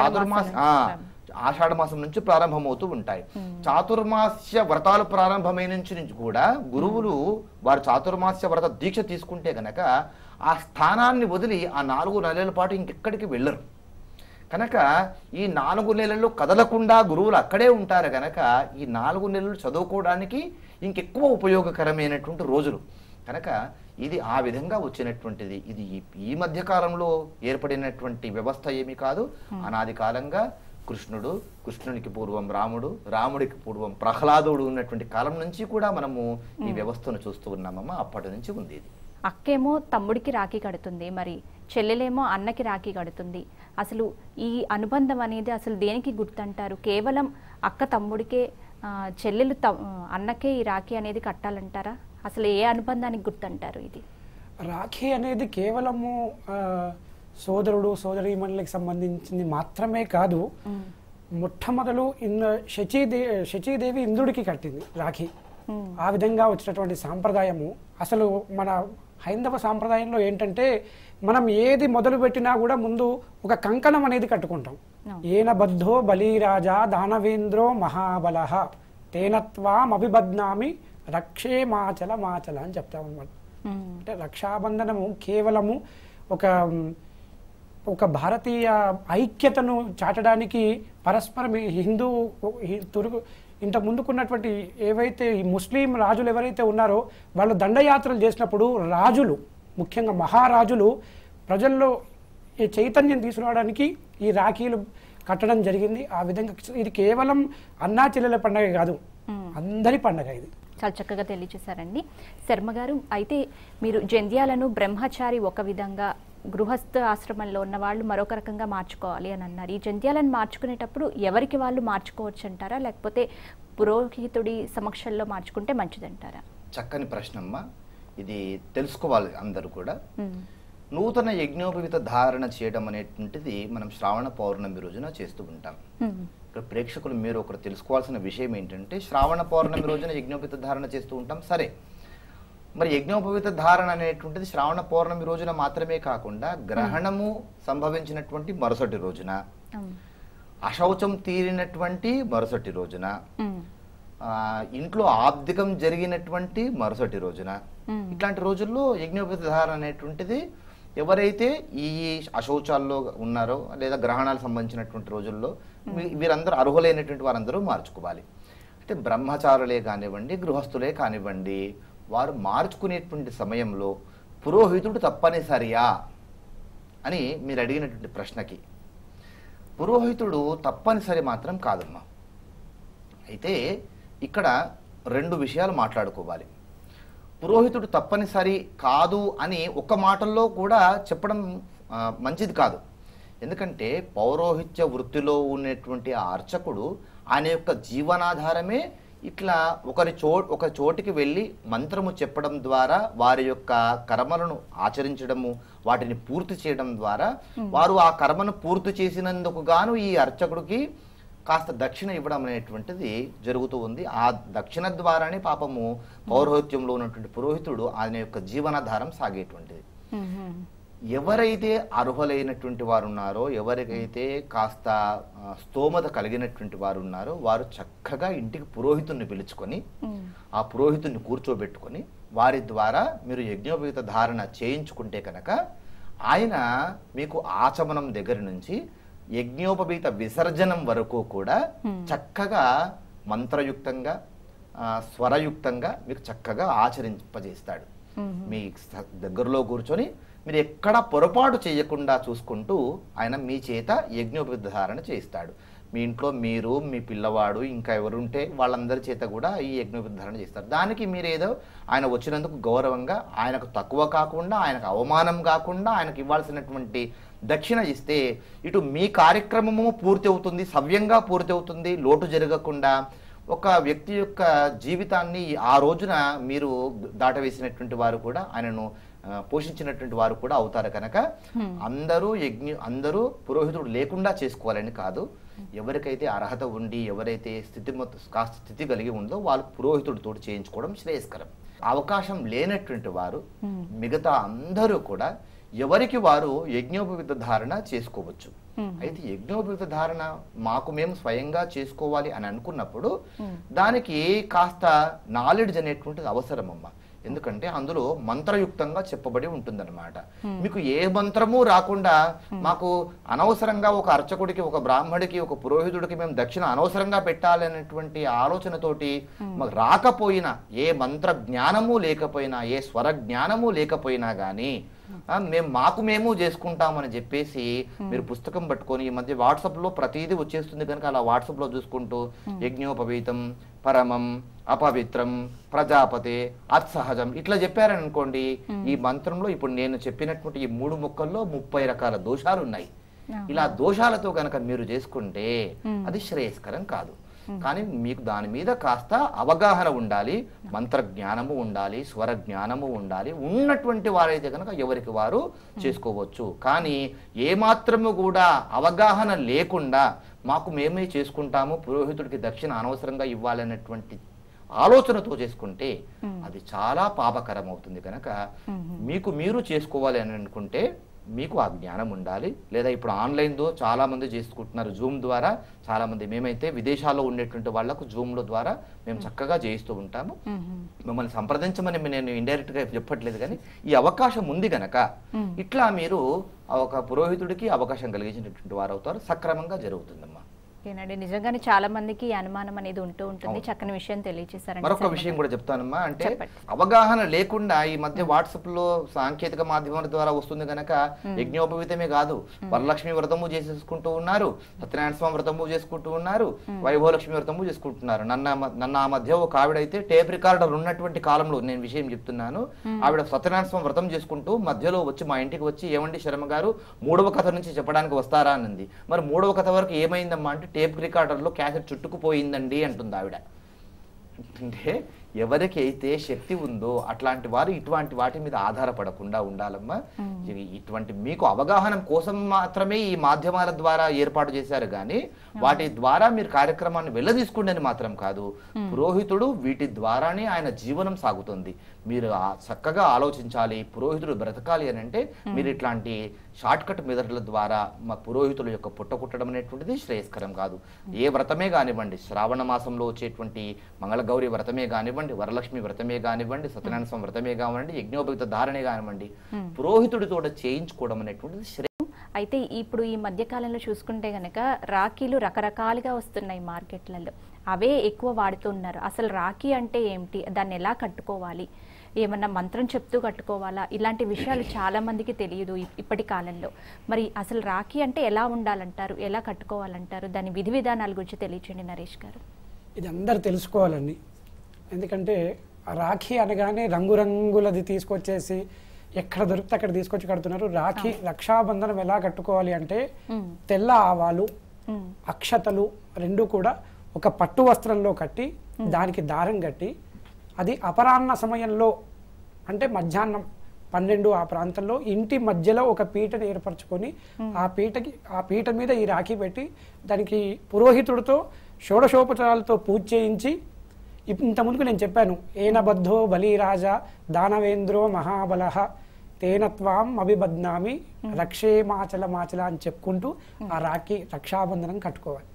ఆషాఢ మాసం నుంచి ప్రారంభమవుతూ ఉంటాయి. చాతుర్మాస్య వ్రతాలు ప్రారంభమైన నుంచి కూడా గురువులు వారు చాతుర్మాస్య వ్రత దీక్ష తీసుకుంటే గనక ఆ స్థానాన్ని వదిలి ఆ 4 నెలల పాటు ఇంకెక్కడికి వెళ్ళరు. కనుక ఈ 4 నెలలు కదలకుండా గురువులు అక్కడే ఉంటారు కనుక ఈ 4 నెలలు చదువుకోవడానికి ఇంకెక్కువ ఉపయోగకరమైనటువంటి రోజులు. కనుక ఇది ఆ విధంగా వచ్చినటువంటిది. ఇది ఈ మధ్య కాలంలో ఏర్పడినటువంటి వ్యవస్థ ఏమీ కాదు. అనాది కాలంగా కృష్ణుడు, కృష్ణునికి పూర్వం రాముడు, రాముడికి పూర్వం ప్రహ్లాదుడు ఉన్నటువంటి కాలం నుంచి కూడా మనము ఈ వ్యవస్థను చూస్తూ ఉన్నామమ్మా. అప్పటి నుంచి ఉంది ఇది. అక్కేమో తమ్ముడికి రాఖీ కడుతుంది, మరి చెల్లెలేమో అన్నకి రాఖీ కడుతుంది. అసలు ఈ అనుబంధం అనేది అసలు దేనికి గుర్తంటారు? కేవలం అక్క తమ్ముడికే, చెల్లెలు అన్నకే ఈ రాఖీ అనేది కట్టాలంటారా? అసలు ఏ అనుబంధానికి గుర్తంటారు ఇది? రాఖీ అనేది కేవలము సోదరుడు సోదరీమణులకు సంబంధించింది మాత్రమే కాదు, మొట్టమొదలు శచీదేవి ఇంద్రుడికి కట్టింది రాఖీ. ఆ విధంగా వచ్చినటువంటి సాంప్రదాయము అసలు మన హైందవ సాంప్రదాయంలో ఏంటంటే మనం ఏది మొదలు పెట్టినా కూడా ముందు ఒక కంకణం అనేది కట్టుకుంటాం. ఏన బద్ధో బలీరాజా దానవేంద్రో మహాబలః తేనత్వాం అభిబధ్నామి రక్షే మాచల మాచల అని చెప్తాం అన్నమాట. అంటే రక్షాబంధనము కేవలము ఒక భారతీయ ఐక్యతను చాటడానికి పరస్పరం హిందూ తురుగు ఇంత ముందుకున్నటువంటి ఏవైతే ఈ ముస్లిం రాజులు ఎవరైతే ఉన్నారో వాళ్ళు దండయాత్రలు చేసినప్పుడు రాజులు, ముఖ్యంగా మహారాజులు ప్రజల్లో ఈ చైతన్యం తీసుకురావడానికి ఈ రాఖీలు కట్టడం జరిగింది. ఆ విధంగా ఇది కేవలం అన్నా చెల్లెల పండుగ కాదు, అందరి పండుగ ఇది. చాలా చక్కగా తెలియజేశారండి శర్మ గారు. అయితే మీరు జంధ్యాలను బ్రహ్మచారి ఒక విధంగా, గృహస్థ ఆశ్రమంలో ఉన్న వాళ్ళు మరొక రకంగా మార్చుకోవాలి అని అన్నారు. ఈ జంధ్యాలను మార్చుకునేటప్పుడు ఎవరికి వాళ్ళు మార్చుకోవచ్చు అంటారా, లేకపోతే పురోహితుడి సమక్షంలో మార్చుకుంటే మంచిదంటారా? చక్కని ప్రశ్నమ్మ. ఇది తెలుసుకోవాలి అందరూ కూడా. నూతన యజ్ఞోపవీత ధారణ చేయడం అనేటువంటిది మనం శ్రావణ పౌర్ణమి రోజున చేస్తూ ఉంటాం. ఇక్కడ ప్రేక్షకులు మీరు ఒకరు తెలుసుకోవాల్సిన విషయం ఏంటంటే, శ్రావణ పౌర్ణమి రోజున యజ్ఞోపవీత ధారణ చేస్తూ ఉంటాం. సరే, మరి యజ్ఞోపవీత ధారణ అనేటువంటిది శ్రావణ పౌర్ణమి రోజున మాత్రమే కాకుండా గ్రహణము సంభవించినటువంటి మరుసటి రోజున, అశౌచం తీరినటువంటి మరుసటి రోజున, ఇంట్లో ఆబ్దికం జరిగినటువంటి మరుసటి రోజున, ఇట్లాంటి రోజుల్లో యజ్ఞోపవీత ధారణ అనేటువంటిది ఎవరైతే ఈ అశౌచాల్లో ఉన్నారో లేదా గ్రహణాలకు సంబంధించినటువంటి రోజుల్లో వీరందరూ అర్హులైనటువంటి వారందరూ మార్చుకోవాలి. అంటే బ్రహ్మచారులే కానివ్వండి, గృహస్థులే కానివ్వండి, వారు మార్చుకునేటువంటి సమయంలో పురోహితుడు తప్పనిసరియా అని మీరు అడిగినటువంటి ప్రశ్నకి పురోహితుడు తప్పనిసరి మాత్రం కాదమ్మా. అయితే ఇక్కడ రెండు విషయాలు మాట్లాడుకోవాలి. పురోహితుడు తప్పనిసరి కాదు అని ఒక్క మాటల్లో కూడా చెప్పడం మంచిది కాదు. ఎందుకంటే పౌరోహిత్య వృత్తిలో ఉన్నటువంటి ఆ అర్చకుడు ఆయన యొక్క జీవనాధారమే ఇట్లా ఒక చోటికి వెళ్ళి మంత్రము చెప్పడం ద్వారా వారి యొక్క కర్మలను ఆచరించడము, వాటిని పూర్తి చేయడం ద్వారా వారు ఆ కర్మను పూర్తి చేసినందుకు గాను ఈ అర్చకుడికి కాస్త దక్షిణ ఇవ్వడం అనేటువంటిది జరుగుతూ ఉంది. ఆ దక్షిణ ద్వారానే పాపము పౌరోహిత్యంలో ఉన్నటువంటి పురోహితుడు ఆయన యొక్క జీవనాధారం సాగేటువంటిది. ఎవరైతే అర్హులైనటువంటి వారు ఉన్నారో, ఎవరికైతే కాస్త స్తోమత కలిగినటువంటి వారు ఉన్నారో వారు చక్కగా ఇంటికి పురోహితుడిని పిలుచుకొని ఆ పురోహితుడిని కూర్చోబెట్టుకొని వారి ద్వారా మీరు యజ్ఞోపవీత ధారణ చేయించుకుంటే కనుక ఆయన మీకు ఆచమనం దగ్గర నుంచి యజ్ఞోపవీత విసర్జనం వరకు కూడా చక్కగా మంత్రయుక్తంగా స్వరయుక్తంగా మీకు చక్కగా ఆచరింపజేస్తాడు. మీ దగ్గరలో కూర్చొని మీరు ఎక్కడ పొరపాటు చేయకుండా చూసుకుంటూ ఆయన మీ చేత యజ్ఞోపవీత ధారణ చేయిస్తాడు. మీ ఇంట్లో మీరు, మీ పిల్లవాడు, ఇంకా ఎవరుంటే వాళ్ళందరి చేత కూడా ఈ యజ్ఞోపవీత ధారణ చేస్తారు. దానికి మీరేదో ఆయన వచ్చినందుకు గౌరవంగా, ఆయనకు తక్కువ కాకుండా, ఆయనకు అవమానం కాకుండా ఆయనకు ఇవ్వాల్సినటువంటి దక్షిణ ఇస్తే ఇటు మీ కార్యక్రమము పూర్తి అవుతుంది, సవ్యంగా పూర్తి అవుతుంది, లోటు జరగకుండా. ఒక వ్యక్తి యొక్క జీవితాన్ని ఆ రోజున మీరు దాటవేసినటువంటి వారు కూడా, ఆయనను పోషించినటువంటి వారు కూడా అవుతారు. కనుక అందరూ పురోహితుడు లేకుండా చేసుకోవాలని కాదు. ఎవరికైతే అర్హత ఉండి, ఎవరైతే కాస్త స్థితి కలిగి ఉందో వాళ్ళు పురోహితుడితో చేయించుకోవడం శ్రేయస్కరం. అవకాశం లేనటువంటి వారు మిగతా అందరూ కూడా ఎవరికి వారు యజ్ఞోపవీత ధారణ చేసుకోవచ్చు. అయితే యజ్ఞోపవీత ధారణ మేము స్వయంగా చేసుకోవాలి అని అనుకున్నప్పుడు దానికి కాస్త నాలెడ్జ్ అనేటువంటిది అవసరమమ్మా. ఎందుకంటే అందులో మంత్రయుక్తంగా చెప్పబడి ఉంటుందన్నమాట. మీకు ఏ మంత్రము రాకుండా మాకు అనవసరంగా ఒక అర్చకుడికి, ఒక బ్రాహ్మడికి, ఒక పురోహితుడికి మేము దక్షిణ అనవసరంగా పెట్టాలి అనేటువంటి ఆలోచనతోటి మాకు రాకపోయినా, ఏ మంత్ర జ్ఞానము లేకపోయినా, ఏ స్వర జ్ఞానము లేకపోయినా గానీ మేము చేసుకుంటామని చెప్పేసి మీరు పుస్తకం పట్టుకొని, ఈ మధ్య వాట్సాప్ లో ప్రతిదీ వచ్చేస్తుంది కనుక అలా వాట్సాప్ లో చూసుకుంటూ యజ్ఞోపవీతం, పరమం, అపవిత్రం, ప్రజాపతే, అత్సహజం ఇట్లా చెప్పారని అనుకోండి, ఈ మంత్రంలో ఇప్పుడు నేను చెప్పినటువంటి ఈ 3 ముక్కల్లో 30 రకాల దోషాలు ఉన్నాయి. ఇలా దోషాలతో కనుక మీరు చేసుకుంటే అది శ్రేయస్కరం కాదు. కానీ మీకు దాని మీద కాస్త అవగాహన ఉండాలి, మంత్ర జ్ఞానము ఉండాలి, స్వర జ్ఞానము ఉండాలి. ఉన్నటువంటి వారైతే కనుక ఎవరికి వారు చేసుకోవచ్చు. కానీ ఏమాత్రము కూడా అవగాహన లేకుండా మాకు మేమే చేసుకుంటాము, పురోహితుడికి దక్షిణ అనవసరంగా ఇవ్వాలనేటువంటి ఆలోచనతో చేసుకుంటే అది చాలా పాపకరం అవుతుంది. కనుక మీకు మీరు చేసుకోవాలి అని అనుకుంటే మీకు ఆ జ్ఞానం ఉండాలి. లేదా ఇప్పుడు ఆన్లైన్లో చాలా మంది చేసుకుంటున్నారు జూమ్ ద్వారా. చాలా మంది మేమైతే విదేశాల్లో ఉండేటువంటి వాళ్లకు జూమ్ల ద్వారా మేము చక్కగా చేయిస్తూ ఉంటాము. మిమ్మల్ని సంప్రదించమని నేను ఇండైరెక్ట్ గా చెప్పట్లేదు, కానీ ఈ అవకాశం ఉంది గనక ఇట్లా మీరు ఒక పురోహితుడికి అవకాశం కలిగించినటువంటి వారు అవుతారు. సక్రమంగా జరుగుతుందమ్మా. ఓకేనండి, నిజంగానే చాలా మందికి అనుమానం అనేది ఉంటూ ఉంటుంది. చక్కని విషయం తెలియజేశారండి. మరొక విషయం కూడా చెప్తానమ్మా, అంటే అవగాహన లేకుండా ఈ మధ్య వాట్సాప్ లో సాంకేతిక మాధ్యమాల ద్వారా వస్తుంది గనక యజ్ఞోపవీతమే కాదు, వరలక్ష్మి వ్రతము చేసేసుకుంటూ ఉన్నారు, సత్యనారాయణ స్వామి వ్రతము చేసుకుంటూ ఉన్నారు, వైభవలక్ష్మి వ్రతము చేసుకుంటున్నారు. నన్న ఆ మధ్య ఒక ఆవిడైతే టేప్ రికార్డర్ ఉన్నటువంటి కాలంలో నేను విషయం చెప్తున్నాను, ఆవిడ సత్యనారాయణ స్వామి వ్రతం చేసుకుంటూ మధ్యలో వచ్చి మా ఇంటికి వచ్చి, ఏమండి శర్మ గారు 3వ కథ నుంచి చెప్పడానికి వస్తారా అన్నది. మరి 3వ కథ వరకు ఏమైందమ్మా అంటే టేప్ రికార్డర్లో క్యాసెట్ చుట్టుకుపోయిందండి అంటుంది ఆవిడ. అంటే ఎవరికి అయితే శక్తి ఉందో అట్లాంటి వారు ఇటువంటి వాటి మీద ఆధారపడకుండా ఉండాలమ్మా. ఇటువంటి మీకు అవగాహన కోసం మాత్రమే ఈ మాధ్యమాల ద్వారా ఏర్పాటు చేశారు, కానీ వాటి ద్వారా మీరు కార్యక్రమాన్ని వెళ్ళదీసుకోండి మాత్రం కాదు. పురోహితుడు వీటి ద్వారానే ఆయన జీవనం సాగుతుంది. మీరు చక్కగా ఆలోచించాలి. పురోహితుడు బ్రతకాలి అని అంటే మీరు ఇట్లాంటి షార్ట్ కట్ మెథడ్ల ద్వారా మా పురోహితుల యొక్క పుట్టకుట్టడం అనేటువంటిది శ్రేయస్కరం కాదు. ఏ వ్రతమే కానివ్వండి, శ్రావణ మాసంలో వచ్చేటువంటి మంగళగౌరి వ్రతమే కానివ్వండి, వరలక్ష్మి వ్రతమే కానివ్వండి, సత్యనారాయణ స్వామి వ్రతమే కానివ్వండి, యజ్ఞోపవీత ధారణే కానివ్వండి, పురోహితుడితో చేయించుకోవడం అనేటువంటిది శ్రేయ. అయితే ఇప్పుడు ఈ మధ్యకాలంలో చూసుకుంటే గనక రాఖీలు రకరకాలుగా వస్తున్నాయి మార్కెట్లలో, అవే ఎక్కువ వాడుతున్నారు. అసలు రాఖీ అంటే ఏమిటి, దాన్ని ఎలా కట్టుకోవాలి, ఏమన్నా మంత్రం చెప్తూ కట్టుకోవాలా, ఇలాంటి విషయాలు చాలా మందికి తెలియదు ఇప్పటి కాలంలో. మరి అసలు రాఖీ అంటే ఎలా ఉండాలంటారు, ఎలా కట్టుకోవాలంటారు, దాని విధి విధానాల గురించి తెలియచేయండి నరేష్ గారు. ఇది అందరు తెలుసుకోవాలండి. ఎందుకంటే రాఖీ అనగానే రంగురంగులది తీసుకొచ్చేసి ఎక్కడ దొరికితే అక్కడ తీసుకొచ్చి కడుతున్నారు. రాఖీ రక్షాబంధనం ఎలా కట్టుకోవాలి అంటే తెల్ల ఆవాలు, అక్షతలు రెండు కూడా ఒక పట్టు వస్త్రంలో కట్టి దానికి దారం కట్టి, అది అపరాహ్న సమయంలో అంటే మధ్యాహ్నం 12 ఆ ప్రాంతంలో ఇంటి మధ్యలో ఒక పీటను ఏర్పరచుకొని ఆ పీట మీద ఈ రాఖీ పెట్టి దానికి పురోహితుడితో షోడశోపచారాలతో పూజ చేయించి, ఇంతకుముందుకు నేను చెప్పాను, ఏనబద్ధో బలిరాజా దానవేంద్రో మహాబలః తేనత్వాం అభిబద్నామి రక్షే మాచల మాచల అని చెప్పుకుంటూ ఆ రాఖీ రక్షాబంధనం కట్టుకోవాలి.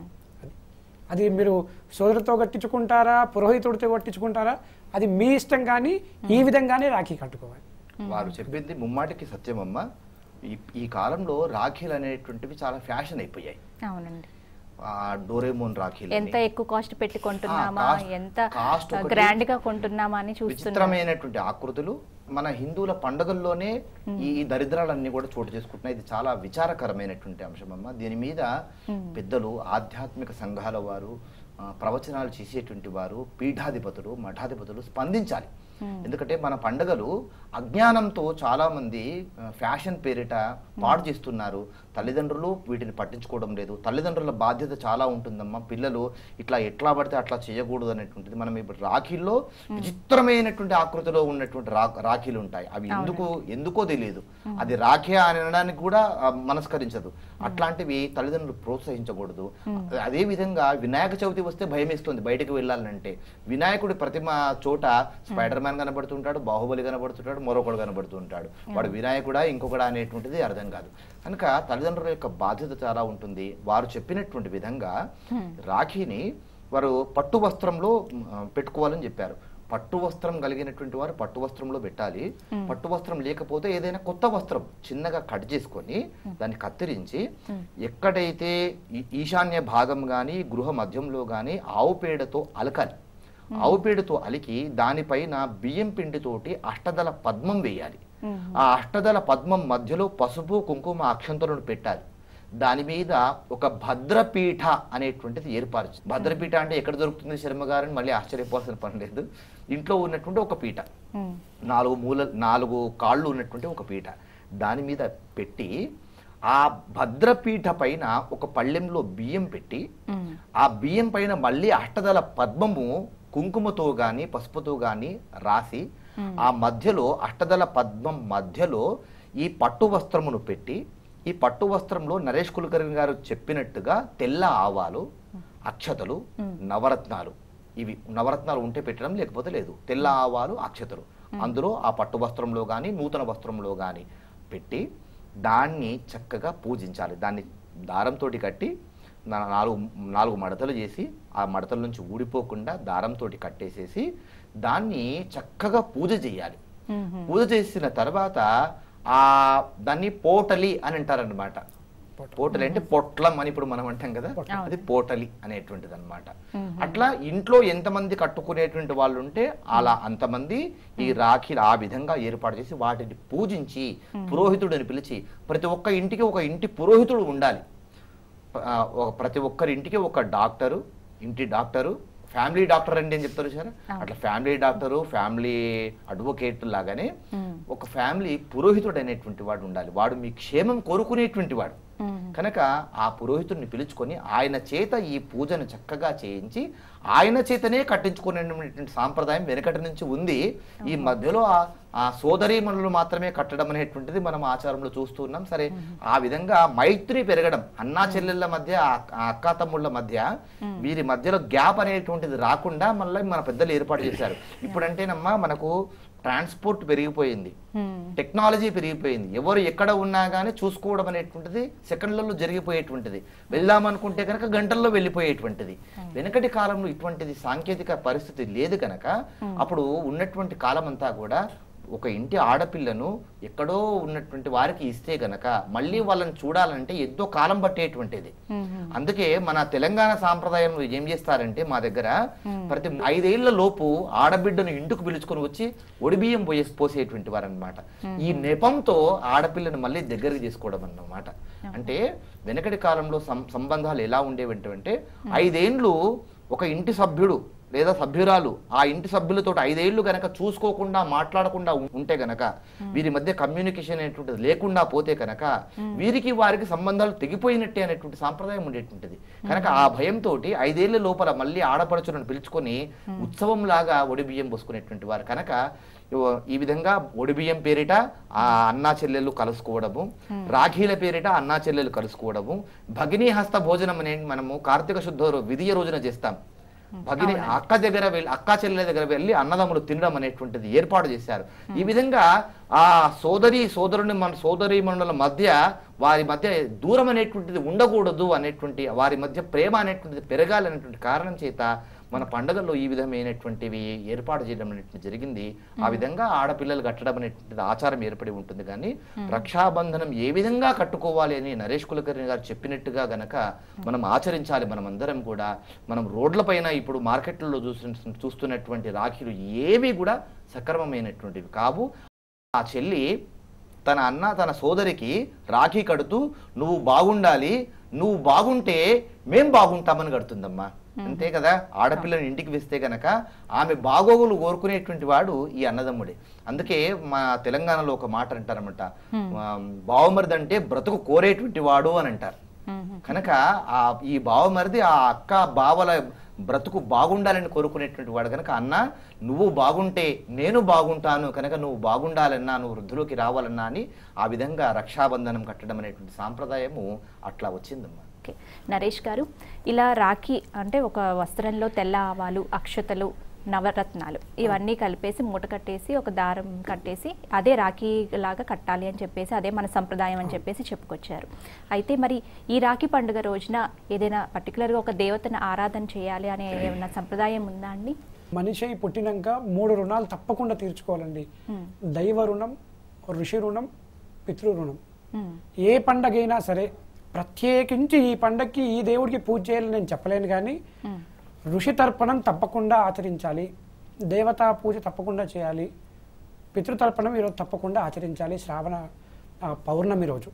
అది మీరు సోదరుతో కట్టించుకుంటారా, పురోహితుడితో కట్టించుకుంటారా, అది మీ ఇష్టం, కానీ ఈ విధంగానే రాఖీ కట్టుకోవాలి. వారు చెప్పింది ముమ్మాటికి సత్యమమ్మ. ఈ కాలంలో రాఖీలు అనేటువంటివి చాలా ఫ్యాషన్ అయిపోయాయి. అవునండి, డోరేమోన్ రాఖీలు ఎంత ఎక్కువ కాస్ట్ పెట్టి కొంటున్నామా, ఎంత గ్రాండ్ గా కొంటున్నామా అని విచిత్రమైనటువంటి ఆకృతులు. మన హిందువుల పండుగల్లోనే ఈ దరిద్రాలన్నీ కూడా చోటు చేసుకుంటున్నాయి. ఇది చాలా విచారకరమైనటువంటి అంశం అమ్మ. దీని మీద పెద్దలు, ఆధ్యాత్మిక సంఘాల వారు, ప్రవచనాలు చేసేటువంటి వారు, పీఠాధిపతులు, మఠాధిపతులు స్పందించాలి. ఎందుకంటే మన పండుగలు అజ్ఞానంతో చాలా మంది ఫ్యాషన్ పేరిట పాడు చేస్తున్నారు. తల్లిదండ్రులు వీటిని పట్టించుకోవడం లేదు. తల్లిదండ్రుల బాధ్యత చాలా ఉంటుందమ్మా. పిల్లలు ఎట్లా పడితే అట్లా చేయకూడదు అనేటువంటిది. మనం ఇప్పుడు రాఖీల్లో విచిత్రమైనటువంటి ఆకృతిలో ఉన్నటువంటి రాఖీలు ఉంటాయి. అవి ఎందుకో తెలియదు. అది రాఖీ అనడానికి కూడా మనస్కరించదు. అట్లాంటివి తల్లిదండ్రులు ప్రోత్సహించకూడదు. అదే విధంగా వినాయక చవితి వస్తే భయం వేస్తుంది బయటకు వెళ్ళాలంటే. వినాయకుడి ప్రతిమ చోట స్పైడర్ మ్యాన్ కనబడుతుంటాడు, బాహుబలి కనబడుతుంటాడు, మరొకడు కనబడుతుంటాడు. వాడు వినాయకుడా ఇంకొకడా అనేటువంటిది అర్థం కాదు. కనుక తల్లిదండ్రుల యొక్క బాధ్యత చాలా ఉంటుంది. వారు చెప్పినటువంటి విధంగా రాఖీని వారు పట్టు వస్త్రంలో పెట్టుకోవాలని చెప్పారు. పట్టు వస్త్రం కలిగినటువంటి వారు పట్టు వస్త్రంలో పెట్టాలి. పట్టు వస్త్రం లేకపోతే ఏదైనా కొత్త వస్త్రం చిన్నగా కట్ చేసుకొని దాన్ని కత్తిరించి ఎక్కడైతే ఈశాన్య భాగం కానీ గృహ మధ్యంలో కానీ ఆవు పేడతో అలకాలి. ఆవు పేడతో అలికి దానిపైన బియ్యం పిండితోటి అష్టదళ పద్మం వేయాలి. ఆ అష్టదళ పద్మం మధ్యలో పసుపు కుంకుమ అక్షంతలను పెట్టాలి. దాని మీద ఒక భద్రపీఠ అనేటువంటిది ఏర్పాటు. భద్రపీఠ అంటే ఎక్కడ దొరుకుతుంది శర్మ గారని మళ్ళీ ఆశ్చర్యపోవాల్సిన పని లేదు. ఇంట్లో ఉన్నటువంటి ఒక పీఠ, 4 కాళ్ళు ఉన్నటువంటి ఒక పీఠ, దాని మీద పెట్టి ఆ భద్రపీఠ పైన ఒక పళ్ళెంలో బియ్యం పెట్టి ఆ బియ్యం పైన మళ్ళీ అష్టదళ పద్మము కుంకుమతో గాని పసుపుతో గాని రాసి ఆ మధ్యలో అష్టదళ పద్మం మధ్యలో ఈ పట్టు వస్త్రమును పెట్టి ఈ పట్టు వస్త్రంలో నరేష్ కులకర్ణి గారు చెప్పినట్టుగా తెల్ల ఆవాలు, అక్షతలు, నవరత్నాలు, ఇవి నవరత్నాలు ఉంటే పెట్టడం, లేకపోతే లేదు. తెల్ల ఆవాలు, అక్షతలు అందులో ఆ పట్టు వస్త్రంలో కానీ నూతన వస్త్రంలో కానీ పెట్టి దాన్ని చక్కగా పూజించాలి. దాన్ని దారంతో కట్టి నాలుగు మడతలు చేసి ఆ మడతల నుంచి ఊడిపోకుండా దారంతో కట్టేసేసి దాన్ని చక్కగా పూజ చేయాలి. పూజ చేసిన తర్వాత దాన్ని పోటలి అని అంటారనమాట. పోటలి అంటే పొట్లం అని ఇప్పుడు మనం అంటాం కదా, అది పోటలి అనేటువంటిది అనమాట. అట్లా ఇంట్లో ఎంతమంది కట్టుకునేటువంటి వాళ్ళు ఉంటే అలా అంతమంది ఈ రాఖీలు ఆ విధంగా ఏర్పాటు చేసి వాటిని పూజించి పురోహితుడిని పిలిచి, ప్రతి ఒక్క ఇంటికి ఒక ఇంటి పురోహితుడు ఉండాలి. ప్రతి ఒక్కరింటికి ఒక డాక్టరు, ఇంటి డాక్టరు, ఫ్యామిలీ డాక్టర్ అంటే ఏం చెప్తారు సార్, అట్లా ఫ్యామిలీ డాక్టరు, ఫ్యామిలీ అడ్వకేట్ లాగానే ఒక ఫ్యామిలీ పురోహితుడు అనేటువంటి వాడు ఉండాలి. వాడు మీ క్షేమం కోరుకునేటువంటి వాడు కనుక ఆ పురోహితుడిని పిలుచుకొని ఆయన చేత ఈ పూజను చక్కగా చేయించి ఆయన చేతనే కట్టించుకునేటువంటి సాంప్రదాయం వెనకటి నుంచి ఉంది. ఈ మధ్యలో ఆ సోదరీమణులు మాత్రమే కట్టడం అనేటువంటిది మనం ఆచారంలో చూస్తున్నాం. సరే, ఆ విధంగా మైత్రి పెరగడం, అన్నా చెల్లెళ్ళ మధ్య, అక్కా తమ్ముళ్ళ మధ్య, వీరి మధ్యలో గ్యాప్ అనేటువంటిది రాకుండా మళ్ళీ మన పెద్దలు ఏర్పాటు చేశారు. ఇప్పుడంటేనమ్మా మనకు ట్రాన్స్పోర్ట్ పెరిగిపోయింది, టెక్నాలజీ పెరిగిపోయింది. ఎవరు ఎక్కడ ఉన్నా కానీ చూసుకోవడం అనేటువంటిది సెకండ్లలో జరిగిపోయేటువంటిది. వెళ్దామనుకుంటే కనుక గంటల్లో వెళ్ళిపోయేటువంటిది. వెనకటి కాలంలో ఇటువంటిది సాంకేతిక పరిస్థితి లేదు కనుక అప్పుడు ఉన్నటువంటి కాలం అంతా కూడా ఒక ఇంటి ఆడపిల్లను ఎక్కడో ఉన్నటువంటి వారికి ఇస్తే గనక మళ్ళీ వాళ్ళని చూడాలంటే ఎంతో కాలం పట్టేటువంటిది. అందుకే మన తెలంగాణ సాంప్రదాయంలో ఏం చేస్తారంటే మా దగ్గర ప్రతి 5 ఏళ్ల లోపు ఆడబిడ్డను ఇంటికి పిలుచుకొని వచ్చి ఒడిబియ్యం పోసేటువంటి వారు అనమాట. ఈ నెపంతో ఆడపిల్లను మళ్ళీ దగ్గరికి చేసుకోవడం అన్నమాట. అంటే వెనకటి కాలంలో సంబంధాలు ఎలా ఉండేవంటే 5 ఏళ్ళు ఒక ఇంటి సభ్యుడు లేదా సభ్యురాలు ఆ ఇంటి సభ్యులతో 5 ఏళ్ళు గనక చూసుకోకుండా మాట్లాడకుండా ఉంటే గనక, వీరి మధ్య కమ్యూనికేషన్ అనేటువంటిది లేకుండా పోతే కనుక వీరికి వారికి సంబంధాలు తెగిపోయినట్టే అనేటువంటి సాంప్రదాయం ఉండేటువంటిది. కనుక ఆ భయంతో 5 ఏళ్ల లోపల మళ్ళీ ఆడపడుచులను పిలుచుకొని ఉత్సవం లాగా ఒడిబియ్యం పోసుకునేటువంటి వారు. కనుక ఈ విధంగా ఒడిబియ్యం పేరిట ఆ అన్నా చెల్లెళ్ళు కలుసుకోవడము, రాఖీల పేరిట అన్నా చెల్లెళ్ళు కలుసుకోవడము, భగినీ హస్త భోజనం అనేది మనము కార్తీక శుద్ధ విధియ రోజున చేస్తాం. భగిని అక్కా చెల్లెల దగ్గర వెళ్ళి అన్నదమ్ములు తినడం అనేటువంటిది ఏర్పాటు చేశారు. ఈ విధంగా ఆ సోదరీమణుల మధ్య వారి మధ్య దూరం అనేటువంటిది ఉండకూడదు అనేటువంటి, వారి మధ్య ప్రేమ అనేటువంటిది పెరగాలి అనేటువంటి కారణం చేత మన పండుగల్లో ఈ విధమైనటువంటివి ఏర్పాటు చేయడం అనేటువంటి జరిగింది. ఆ విధంగా ఆడపిల్లలు కట్టడం అనేటువంటిది ఆచారం ఏర్పడి ఉంటుంది. కానీ రక్షాబంధనం ఏ విధంగా కట్టుకోవాలి అని నరేష్ కులకర్ణి గారు చెప్పినట్టుగా గనక మనం ఆచరించాలి. మనం అందరం కూడా మనం రోడ్లపైన ఇప్పుడు మార్కెట్లలో చూస్తున్నటువంటి రాఖీలు ఏవి కూడా సక్రమమైనటువంటివి కావు. ఆ చెల్లి తన అన్న తన సోదరికి రాఖీ కడుతూ నువ్వు బాగుండాలి, నువ్వు బాగుంటే మేం బాగుంటామని కడుతుందమ్మా. అంతే కదా, ఆడపిల్లని ఇంటికి వేస్తే గనక ఆమె బాగోగులు కోరుకునేటువంటి వాడు ఈ అన్నదమ్ముడే. అందుకే మా తెలంగాణలో ఒక మాట అంటారన్నమాట, బావమరిది అంటే బ్రతుకు కోరేటువంటి వాడు అని అంటారు. కనుక ఈ బావమరిది ఆ అక్క బావల బ్రతుకు బాగుండాలని కోరుకునేటువంటి వాడు కనుక, అన్న నువ్వు బాగుంటే నేను బాగుంటాను కనుక నువ్వు బాగుండాలన్నా, నువ్వు వృద్ధులోకి రావాలన్నా అని ఆ విధంగా రక్షాబంధనం కట్టడం అనేటువంటి సాంప్రదాయము అట్లా వచ్చిందమ్మా. ఓకే నరేష్ గారు, ఇలా రాఖీ అంటే ఒక వస్త్రంలో తెల్ల ఆవాలు, అక్షతలు, నవరత్నాలు ఇవన్నీ కలిపేసి మూట కట్టేసి ఒక దారం కట్టేసి అదే రాఖీ లాగా కట్టాలి అని చెప్పేసి అదే మన సంప్రదాయం అని చెప్పేసి చెప్పుకొచ్చారు. అయితే మరి ఈ రాఖీ పండుగ రోజున ఏదైనా పర్టికులర్గా ఒక దేవతను ఆరాధన చేయాలి అనే ఏమైనా సంప్రదాయం ఉందా అండి? మనిషి పుట్టినాక 3 రుణాలు తప్పకుండా తీర్చుకోవాలండి. దైవ రుణం, ఋషి రుణం, పితృ రుణం. ఏ పండగైనా సరే ప్రత్యేకించి ఈ పండగకి ఈ దేవుడికి పూజ చేయాలని నేను చెప్పలేను, కానీ ఋషి తర్పణం తప్పకుండా ఆచరించాలి, దేవతా పూజ తప్పకుండా చేయాలి, పితృతర్పణం ఈరోజు తప్పకుండా ఆచరించాలి. శ్రావణ పౌర్ణమి రోజు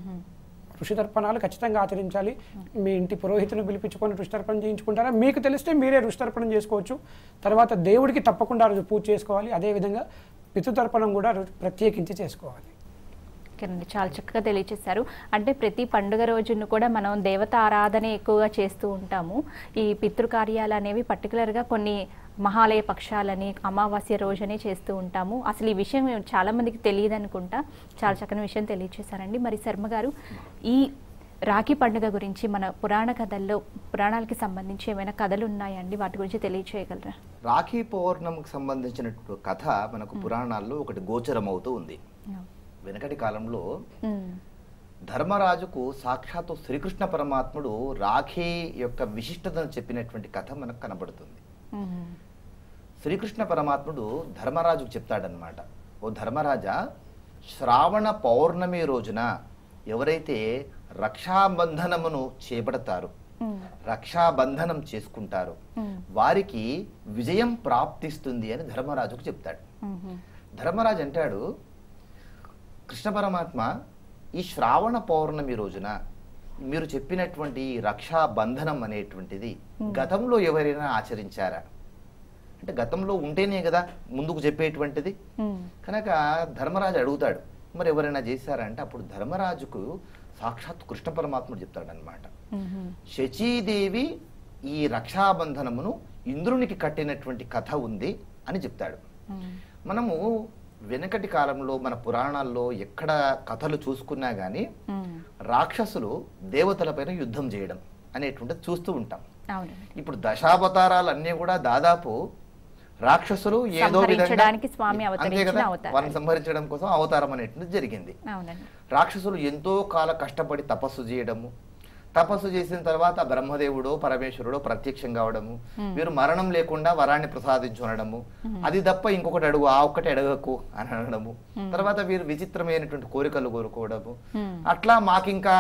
ఋషి తర్పణాలు ఖచ్చితంగా ఆచరించాలి. మీ ఇంటి పురోహితుని పిలిపించుకొని ఋషి తర్పణం చేయించుకుంటారా, మీకు తెలిస్తే మీరే ఋషి తర్పణం చేసుకోవచ్చు. తర్వాత దేవుడికి తప్పకుండా రోజు పూజ చేసుకోవాలి. అదేవిధంగా పితృతర్పణం కూడా ప్రత్యేకించి చేసుకోవాలి. చాలా చక్కగా తెలియచేశారు. అంటే ప్రతి పండుగ రోజును కూడా మనం దేవత ఆరాధన ఎక్కువగా చేస్తూ ఉంటాము. ఈ పితృకార్యాలు అనేవి పర్టికులర్గా కొన్ని మహాలయ పక్షాలని అమావాస్య రోజనే చేస్తూ ఉంటాము. అసలు ఈ విషయం చాలా మందికి తెలియదు అనుకుంటా. చాలా చక్కని విషయం తెలియచేశారండి. మరి శర్మ గారు, ఈ రాఖీ పండుగ గురించి మన పురాణాలకి సంబంధించి ఏమైనా కథలు ఉన్నాయండి? వాటి గురించి తెలియచేయగలరా? రాఖీ పౌర్ణమికి సంబంధించిన కథ మనకు పురాణాల్లో ఒకటి గోచరమవుతూ ఉంది. వెనకటి కాలంలో ధర్మరాజుకు సాక్షాత్తు శ్రీకృష్ణ పరమాత్ముడు రాఖీ యొక్క విశిష్టతను చెప్పినటువంటి కథ మనకు కనబడుతుంది. శ్రీకృష్ణ పరమాత్ముడు ధర్మరాజుకు చెప్తాడనమాట, ఓ ధర్మరాజా, శ్రావణ పౌర్ణమి రోజున ఎవరైతే రక్షాబంధనమును చేపడతారు, రక్షాబంధనం చేసుకుంటారు, వారికి విజయం ప్రాప్తిస్తుంది అని ధర్మరాజుకు చెప్తాడు. ధర్మరాజు అంటాడు, కృష్ణ పరమాత్మ, ఈ శ్రావణ పౌర్ణమి రోజున మీరు చెప్పినటువంటి రక్షాబంధనం అనేటువంటిది గతంలో ఎవరైనా ఆచరించారా? అంటే గతంలో ఉంటేనే కదా ముందుకు చెప్పేటువంటిది. కనుక ధర్మరాజు అడుగుతాడు, మరి ఎవరైనా చేశారా అంటే అప్పుడు ధర్మరాజుకు సాక్షాత్ కృష్ణ పరమాత్ముడు చెప్తాడనమాట, శచీదేవి ఈ రక్షాబంధనమును ఇంద్రునికి కట్టినటువంటి కథ ఉంది అని చెప్తాడు. మనము వెనకటి కాలంలో మన పురాణాల్లో ఎక్కడ కథలు చూసుకున్నా గానీ రాక్షసులు దేవతలపైన యుద్ధం చేయడం అనేటువంటిది చూస్తూ ఉంటాం. ఇప్పుడు దశావతారాలు అన్నీ కూడా దాదాపు రాక్షసులు ఏదో విధంగా అంతే కదా, వారిని సంహరించడం కోసం అవతారం అనేటువంటిది జరిగింది. రాక్షసులు ఎంతో కాలం కష్టపడి తపస్సు చేయడము, తపస్సు చేసిన తర్వాత బ్రహ్మదేవుడో పరమేశ్వరుడో ప్రత్యక్షం కావడము, వీరు మరణం లేకుండా వరాన్ని ప్రసాదించునడము, అది తప్ప ఇంకొకటి అడుగు, ఆ ఒక్కటి అడగకు అని అనడము, తర్వాత వీరు విచిత్రమైనటువంటి కోరికలు కోరుకోవడము, అట్లా మాకింకా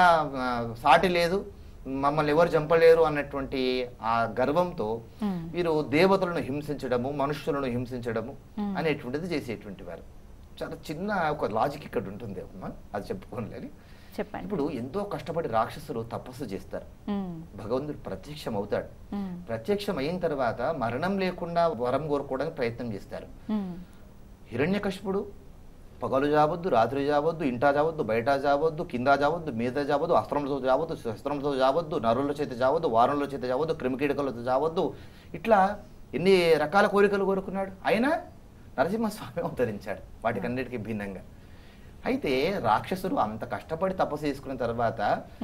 సాటి లేదు, మమ్మల్ని ఎవరు చంపలేరు అన్నటువంటి ఆ గర్వంతో వీరు దేవతలను హింసించడము, మనుష్యులను హింసించడము అనేటువంటిది చేసేటువంటి వారు. చాలా చిన్న ఒక లాజిక్ ఇక్కడ ఉంటుంది అమ్మా, అది చెప్పుకోలేదు. ఇప్పుడు ఎంతో కష్టపడి రాక్షసులు తపస్సు చేస్తారు, భగవంతుడు ప్రత్యక్షం అవుతాడు. ప్రత్యక్షం అయిన తర్వాత మరణం లేకుండా వరం కోరుకోవడానికి ప్రయత్నం చేస్తారు. హిరణ్యకశిపుడు పగలు జావద్దు, రాత్రి జావద్దు, ఇంటా జావద్దు, బయట జావద్దు, కింద జావద్దు, మీద జావద్దు, అస్త్రంతో జావద్దు, శస్త్రంతో జావద్దు, నరుల చేత జావద్దు, వారంలో చేత జావద్దు, క్రిమికీటకలతో జావద్దు, ఇట్లా ఎన్ని రకాల కోరికలు కోరుకున్నాడు. అయినా నరసింహస్వామి అవతరించాడు వాటికన్నిటికీ భిన్నంగా. అయితే రాక్షసులు అంత కష్టపడి తపస్సు చేసుకున్న తర్వాత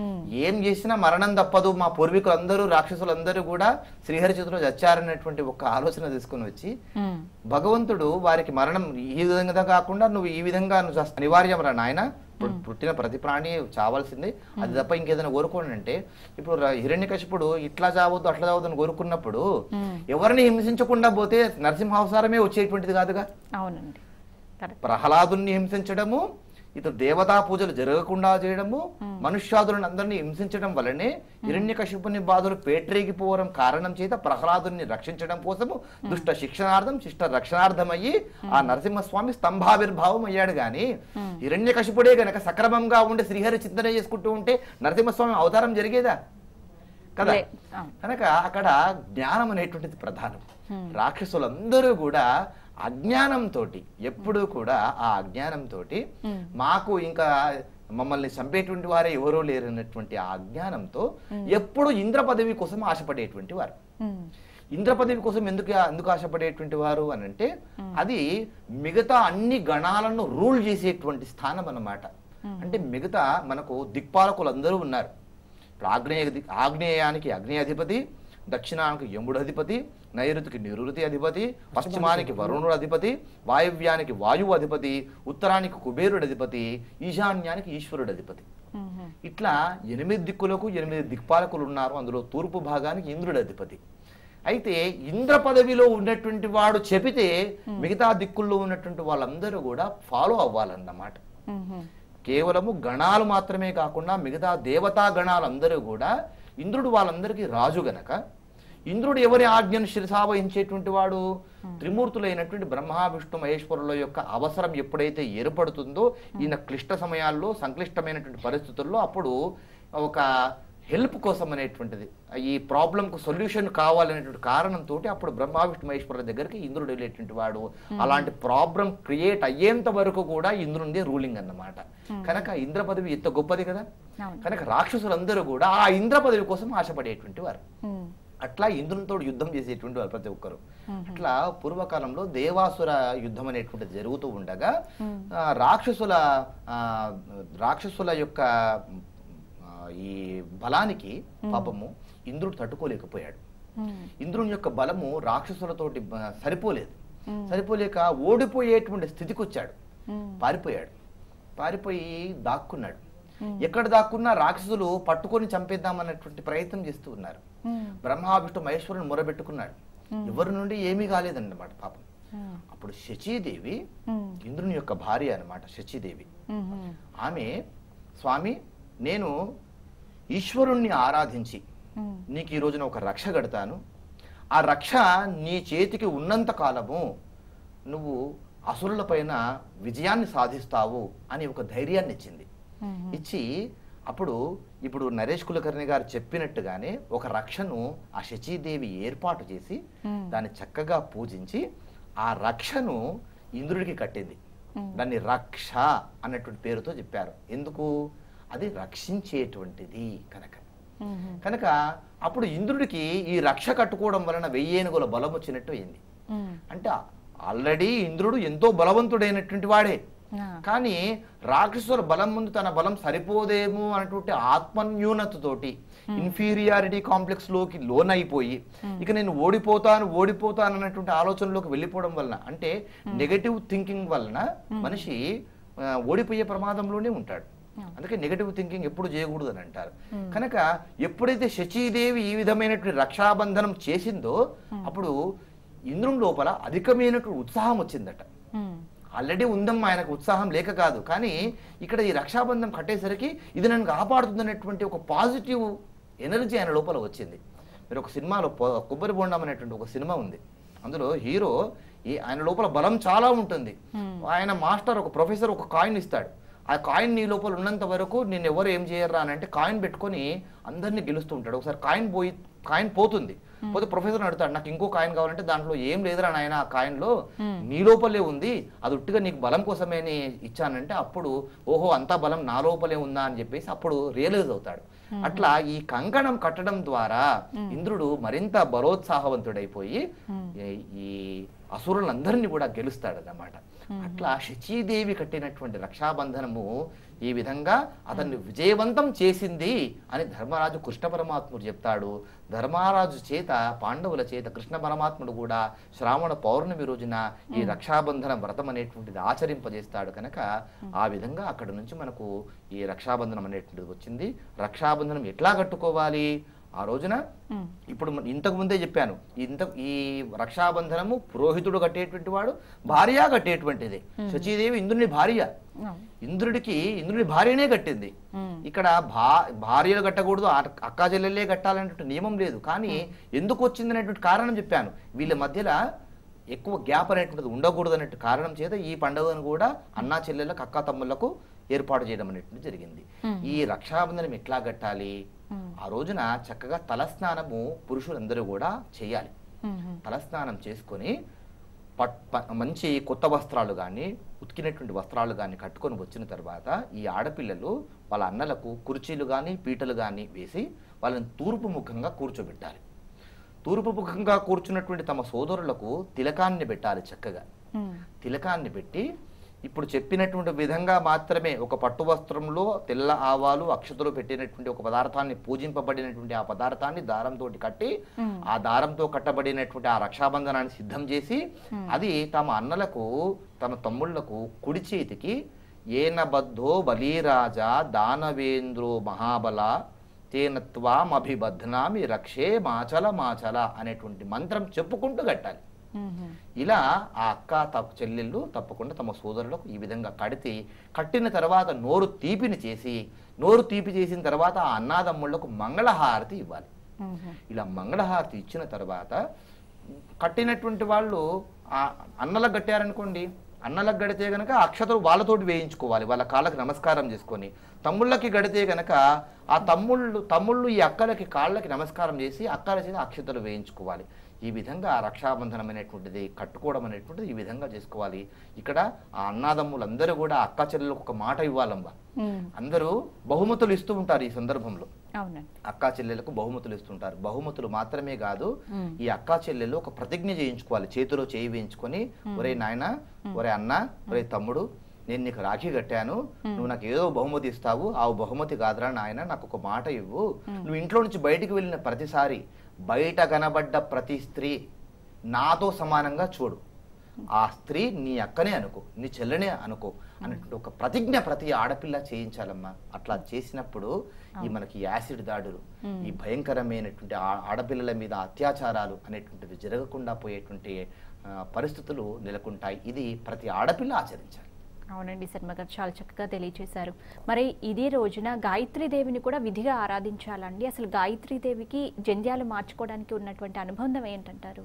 ఏం చేసినా మరణం తప్పదు, మా పూర్వీకులందరూ రాక్షసులందరూ కూడా శ్రీహరి చేతిలో చచ్చారనేటువంటి ఒక ఆలోచన తీసుకుని వచ్చి భగవంతుడు వారికి మరణం ఈ విధంగా కాకుండా నువ్వు ఈ విధంగా నువ్వు అనివార్యం రా నాయన, పుట్టిన ప్రతి ప్రాణి చావాల్సిందే, అది తప్ప ఇంకేదైనా కోరుకోండి అంటే, ఇప్పుడు హిరణ్యకశిపుడు ఇట్లా చావద్దు అట్లా చావద్దు అని కోరుకున్నప్పుడు ఎవరిని హింసించకుండా పోతే నరసింహావతారమే వచ్చేటువంటిది కాదుగా. అవునండి. ప్రహ్లాదుని హింసించడము, ఇతడు దేవతా పూజలు జరగకుండా చేయడము, మనుష్యాదులను అందరినీ హింసించడం వల్లనే హిరణ్యకశిపుని బాధలు పేట్రేగిపోవడం కారణం చేత ప్రహ్లాదుని రక్షించడం కోసము దుష్ట శిక్షణార్థం శిష్ట రక్షణార్థం అయ్యి ఆ నరసింహస్వామి స్తంభావిర్భావం అయ్యాడు. గాని హిరణ్యకశిపుడే గనక సక్రమంగా ఉండి శ్రీహరి చింతన చేసుకుంటూ ఉంటే నరసింహస్వామి అవతారం జరిగేదా కదా. కనుక అక్కడ జ్ఞానం అనేటువంటిది ప్రధానం. రాక్షసులందరూ కూడా అజ్ఞానంతో, ఎప్పుడూ కూడా ఆ అజ్ఞానంతో మాకు ఇంకా మమ్మల్ని చంపేటువంటి వారే ఎవరో లేరన్నటువంటి ఆ అజ్ఞానంతో ఎప్పుడు ఇంద్ర పదవి కోసం ఆశపడేటువంటి వారు. ఇంద్ర పదవి కోసం ఎందుకు ఆశపడేటువంటి వారు అని అంటే, అది మిగతా అన్ని గణాలను రూల్ చేసేటువంటి స్థానం అన్నమాట. అంటే మిగతా మనకు దిక్పాలకులు అందరూ ఉన్నారు. ఆగ్నేయానికి అగ్ని అధిపతి, దక్షిణానికి యముడు అధిపతి, నైరుతికి నిరుతి అధిపతి, పశ్చిమానికి వరుణుడు అధిపతి, వాయువ్యానికి వాయువు అధిపతి, ఉత్తరానికి కుబేరుడు అధిపతి, ఈశాన్యానికి ఈశ్వరుడు అధిపతి. ఇట్లా 8 దిక్కులకు 8 దిక్పాలకులు ఉన్నారు. అందులో తూర్పు భాగానికి ఇంద్రుడు అధిపతి. అయితే ఇంద్ర పదవిలో ఉన్నటువంటి వాడు చెబితే మిగతా దిక్కుల్లో ఉన్నటువంటి వాళ్ళందరూ కూడా ఫాలో అవ్వాలన్నమాట. కేవలము గణాలు మాత్రమే కాకుండా మిగతా దేవతా గణాలందరూ కూడా, ఇంద్రుడు వాళ్ళందరికీ రాజు గనక ఇంద్రుడు ఎవరి ఆజ్ఞను శిరసావహించేటువంటి వాడు, త్రిమూర్తులైనటువంటి బ్రహ్మ విష్ణు మహేశ్వరుల యొక్క అవసరం ఎప్పుడైతే ఏర్పడుతుందో, ఈయన క్లిష్ట సమయాల్లో సంక్లిష్టమైనటువంటి పరిస్థితుల్లో అప్పుడు ఒక హెల్ప్ కోసం అనేటువంటిది, ఈ ప్రాబ్లంకు సొల్యూషన్ కావాలనేటువంటి కారణంతో అప్పుడు బ్రహ్మ విష్ణు మహేశ్వరుల దగ్గరికి ఇంద్రుడు వెళ్ళేటువంటి వాడు. అలాంటి ప్రాబ్లం క్రియేట్ అయ్యేంత వరకు కూడా ఇంద్రునిదే రూలింగ్ అన్నమాట. కనుక ఇంద్ర పదవి ఎంత గొప్పది కదా. కనుక రాక్షసులందరూ కూడా ఆ ఇంద్ర పదవి కోసం ఆశపడేటువంటి వారు. అట్లా ఇంద్రునితో యుద్ధం చేసేటువంటి వాళ్ళు ప్రతి ఒక్కరు. అట్లా పూర్వకాలంలో దేవాసుర యుద్ధం అనేటువంటిది జరుగుతూ ఉండగా రాక్షసుల యొక్క ఈ బలానికి పాపము ఇంద్రుడు తట్టుకోలేకపోయాడు. ఇంద్రుని యొక్క బలము రాక్షసులతోటి సరిపోలేక ఓడిపోయేటువంటి స్థితికి వచ్చాడు. పారిపోయి దాక్కున్నాడు. ఎక్కడ దాక్కున్నా రాక్షసులు పట్టుకొని చంపేద్దామన్నటువంటి ప్రయత్నం చేస్తూ ఉన్నారు. బ్రహ్మ విష్ణు మహేశ్వరుని మొరబెట్టుకున్నాడు. ఎవరి నుండి ఏమీ కాలేదన్నమాట పాపం. అప్పుడు శచీదేవి ఇంద్రుని యొక్క భార్య అన్నమాట. శచీదేవి ఆమె, స్వామి నేను ఈశ్వరుణ్ణి ఆరాధించి నీకు ఈ రోజున ఒక రక్ష కడతాను, ఆ రక్ష నీ చేతికి ఉన్నంత కాలము నువ్వు అసురుల పైన విజయాన్ని సాధిస్తావు అని ఒక ధైర్యాన్ని ఇచ్చింది. ఇచ్చి ఇప్పుడు నరేష్ కులకర్ణి గారు చెప్పినట్టుగానే ఒక రక్షను ఆ శచీదేవి ఏర్పాటు చేసి దాన్ని చక్కగా పూజించి ఆ రక్షను ఇంద్రుడికి కట్టింది. దాన్ని రక్ష అన్నటువంటి పేరుతో చెప్పారు. ఎందుకు? అది రక్షించేటువంటిది కనుక అప్పుడు ఇంద్రుడికి ఈ రక్ష కట్టుకోవడం వలన 1000 ఏనుగుల బలం వచ్చినట్టు అయింది. అంటే ఆల్రెడీ ఇంద్రుడు ఎంతో బలవంతుడైనటువంటి వాడే, కానీ రాక్షసుల బలం ముందు తన బలం సరిపోదేమో అన్నటువంటి ఆత్మన్యూనతతోటి ఇన్ఫీరియారిటీ కాంప్లెక్స్ లోకి లోనైపోయి ఇక నేను ఓడిపోతాను అన్నటువంటి ఆలోచనలోకి వెళ్ళిపోవడం వలన, అంటే నెగటివ్ థింకింగ్ వలన మనిషి ఓడిపోయే ప్రమాదంలోనే ఉంటాడు. అందుకే నెగటివ్ థింకింగ్ ఎప్పుడు చేయకూడదు అని అంటారు. కనుక ఎప్పుడైతే శచీదేవి ఈ విధమైనటువంటి రక్షాబంధనం చేసిందో అప్పుడు ఇంద్రుని లోపల అధికమైనటువంటి ఉత్సాహం వచ్చిందట. ఆల్రెడీ ఉందమ్మా ఆయనకు ఉత్సాహం లేక కాదు, కానీ ఇక్కడ ఈ రక్షాబంధం కట్టేసరికి ఇది నన్ను కాపాడుతుంది అనేటువంటి ఒక పాజిటివ్ ఎనర్జీ ఆయన లోపల వచ్చింది. మీరు ఒక సినిమాలో కొబ్బరి బొండం అనేటువంటి ఒక సినిమా ఉంది. అందులో హీరో ఆయన లోపల బలం చాలా ఉంటుంది. ఆయన మాస్టర్ ఒక ప్రొఫెసర్ ఒక కాయిన్ ఇస్తాడు. ఆ కాయిన్ నీ లోపల ఉన్నంత వరకు నేను ఎవరు ఏం చేయరా అని అంటే కాయిన్ పెట్టుకొని అందరినీ గెలుస్తూ ఉంటాడు. ఒకసారి కాయిన్ పోతుంది. పోతే ప్రొఫెసర్ అడుగుతాడు, నాకు ఇంకో కాయిన్ కావాలంటే దాంట్లో ఏం లేదురా నాయన, ఆ కాయిన్ లో నీ లోపలే ఉంది, అది ఉట్టిగా నీకు బలం కోసమే ఇచ్చానంటే అప్పుడు ఓహో అంతా బలం నా లోపలే ఉందా అని చెప్పేసి అప్పుడు రియలైజ్ అవుతాడు. అట్లా ఈ కంకణం కట్టడం ద్వారా ఇంద్రుడు మరింత బలోత్సాహవంతుడైపోయి ఈ అసురులందరినీ కూడా గెలుస్తాడన్నమాట. అట్లా శచీదేవి కట్టినటువంటి రక్షాబంధనము ఈ విధంగా అతన్ని విజయవంతం చేసింది అని ధర్మరాజు కృష్ణ పరమాత్ముడు చెప్తాడు. ధర్మరాజు చేత పాండవుల చేత కృష్ణ పరమాత్ముడు కూడా శ్రావణ పౌర్ణమి రోజున ఈ రక్షాబంధన వ్రతం అనేటువంటిది ఆచరింపజేస్తాడు. కనుక ఆ విధంగా అక్కడ నుంచి మనకు ఈ రక్షాబంధనం అనేటువంటిది వచ్చింది. రక్షాబంధనం ఎట్లా కట్టుకోవాలి ఆ రోజున? ఇప్పుడు ఇంతకు ముందే చెప్పాను, ఈ రక్షాబంధనము పురోహితుడు కట్టేటువంటి వాడు, భార్య కట్టేటువంటిది. శచీదేవి ఇంద్రుని భార్య, ఇంద్రుని భార్యనే కట్టింది. ఇక్కడ భార్యలు కట్టకూడదు, అక్కా చెల్లెలే కట్టాలనేటువంటి నియమం లేదు. కానీ ఎందుకు వచ్చింది అనేటువంటి కారణం చెప్పాను. వీళ్ళ మధ్యలో ఎక్కువ గ్యాప్ అనేటువంటిది ఉండకూడదు అనే కారణం చేత ఈ పండుగను కూడా అన్నా చెల్లెళ్ళకు అక్కా తమ్ముళ్లకు ఏర్పాటు చేయడం అనేటువంటి జరిగింది. ఈ రక్షాబంధనం ఎట్లా కట్టాలి? ఆ రోజున చక్కగా తలస్నానము పురుషులందరూ కూడా చేయాలి. తలస్నానం చేసుకొని మంచి కొత్త వస్త్రాలు కానీ ఉతికినటువంటి వస్త్రాలు కానీ కట్టుకొని వచ్చిన తర్వాత ఈ ఆడపిల్లలు వాళ్ళ అన్నలకు కుర్చీలు కానీ పీటలు కానీ వేసి వాళ్ళని తూర్పు ముఖంగా కూర్చోబెట్టాలి. తూర్పు ముఖంగా కూర్చున్నటువంటి తమ సోదరులకు తిలకాన్ని పెట్టాలి. చక్కగా తిలకాన్ని పెట్టి ఇప్పుడు చెప్పినటువంటి విధంగా మాత్రమే ఒక పట్టు వస్త్రంలో తెల్ల ఆవాలు అక్షతలు పెట్టినటువంటి ఒక పదార్థాన్ని పూజింపబడినటువంటి ఆ పదార్థాన్ని దారంతో కట్టి ఆ దారంతో కట్టబడినటువంటి ఆ రక్షాబంధనాన్ని సిద్ధం చేసి అది తమ అన్నలకు తమ తమ్ముళ్లకు కుడి చేతికి ఏనబద్ధో బలీరాజా దానవేంద్రో మహాబల తేనత్వామభిబధ్నామి రక్షే మాచల అనేటువంటి మంత్రం చెప్పుకుంటూ కట్టాలి. ఇలా ఆ అక్క చెల్లెళ్ళు తప్పకుండా తమ సోదరులకు ఈ విధంగా కట్టిన తర్వాత నోరు తీపి చేసిన తర్వాత ఆ అన్నాదమ్ముళ్లకు మంగళహారతి ఇవ్వాలి. ఇలా మంగళహారతి ఇచ్చిన తర్వాత కట్టినటువంటి వాళ్ళు అన్నలకు కట్టారనుకోండి, అన్నలకు గడితే గనక అక్షతలు వాళ్ళతోటి వేయించుకోవాలి, వాళ్ళ కాళ్ళకి నమస్కారం చేసుకొని. తమ్ముళ్ళకి గడితే గనక ఆ తమ్ముళ్ళు ఈ అక్కలకి కాళ్ళకి నమస్కారం చేసి అక్కల చేత అక్షతలు వేయించుకోవాలి. ఈ విధంగా రక్షాబంధనం అనేటువంటిది కట్టుకోవడం అనేటువంటిది ఈ విధంగా చేసుకోవాలి. ఇక్కడ ఆ అన్నాదమ్ములందరూ కూడా అక్క చెల్లెలకు ఒక మాట ఇవ్వాలమ్మా. అందరూ బహుమతులు ఇస్తూ ఉంటారు ఈ సందర్భంలో. అక్కా చెల్లెలకు బహుమతులు ఇస్తుంటారు. బహుమతులు మాత్రమే కాదు, ఈ అక్కా చెల్లెలు ఒక ప్రతిజ్ఞ చేయించుకోవాలి. చేతిలో చేయి వేయించుకొని, ఒరే నాయన, ఒరే అన్న, ఒరే తమ్ముడు, నేను నీకు రాఖీ కట్టాను, నువ్వు నాకు ఏదో బహుమతి ఇస్తావు, ఆ బహుమతి కాదురా నాయన, నాకు ఒక మాట ఇవ్వు. నువ్వు ఇంట్లో నుంచి బయటికి వెళ్ళిన ప్రతిసారి బయట కనబడ్డ ప్రతి స్త్రీ నాతో సమానంగా చూడు. ఆ స్త్రీ నీ అక్కనే అనుకో, నీ చెల్లెనే అనుకో అన్నట్టు ఒక ప్రతిజ్ఞ ప్రతి ఆడపిల్ల చేయించాలమ్మా. అట్లా చేసినప్పుడు ఈ మనకి యాసిడ్ దాడులు, ఈ భయంకరమైనటువంటి ఆడపిల్లల మీద అత్యాచారాలు అనేటువంటివి జరగకుండా పోయేటువంటి పరిస్థితులు నెలకొంటాయి. ఇది ప్రతి ఆడపిల్ల ఆచరించాలి. అవునండి, శర్మ గారు చాలా చక్కగా తెలియజేశారు. మరి ఇదే రోజున గాయత్రీదేవిని కూడా విధిగా ఆరాధించాలండి. అసలు గాయత్రీదేవికి జంధ్యాలు మార్చుకోవడానికి ఉన్నటువంటి అనుబంధం ఏంటంటారు?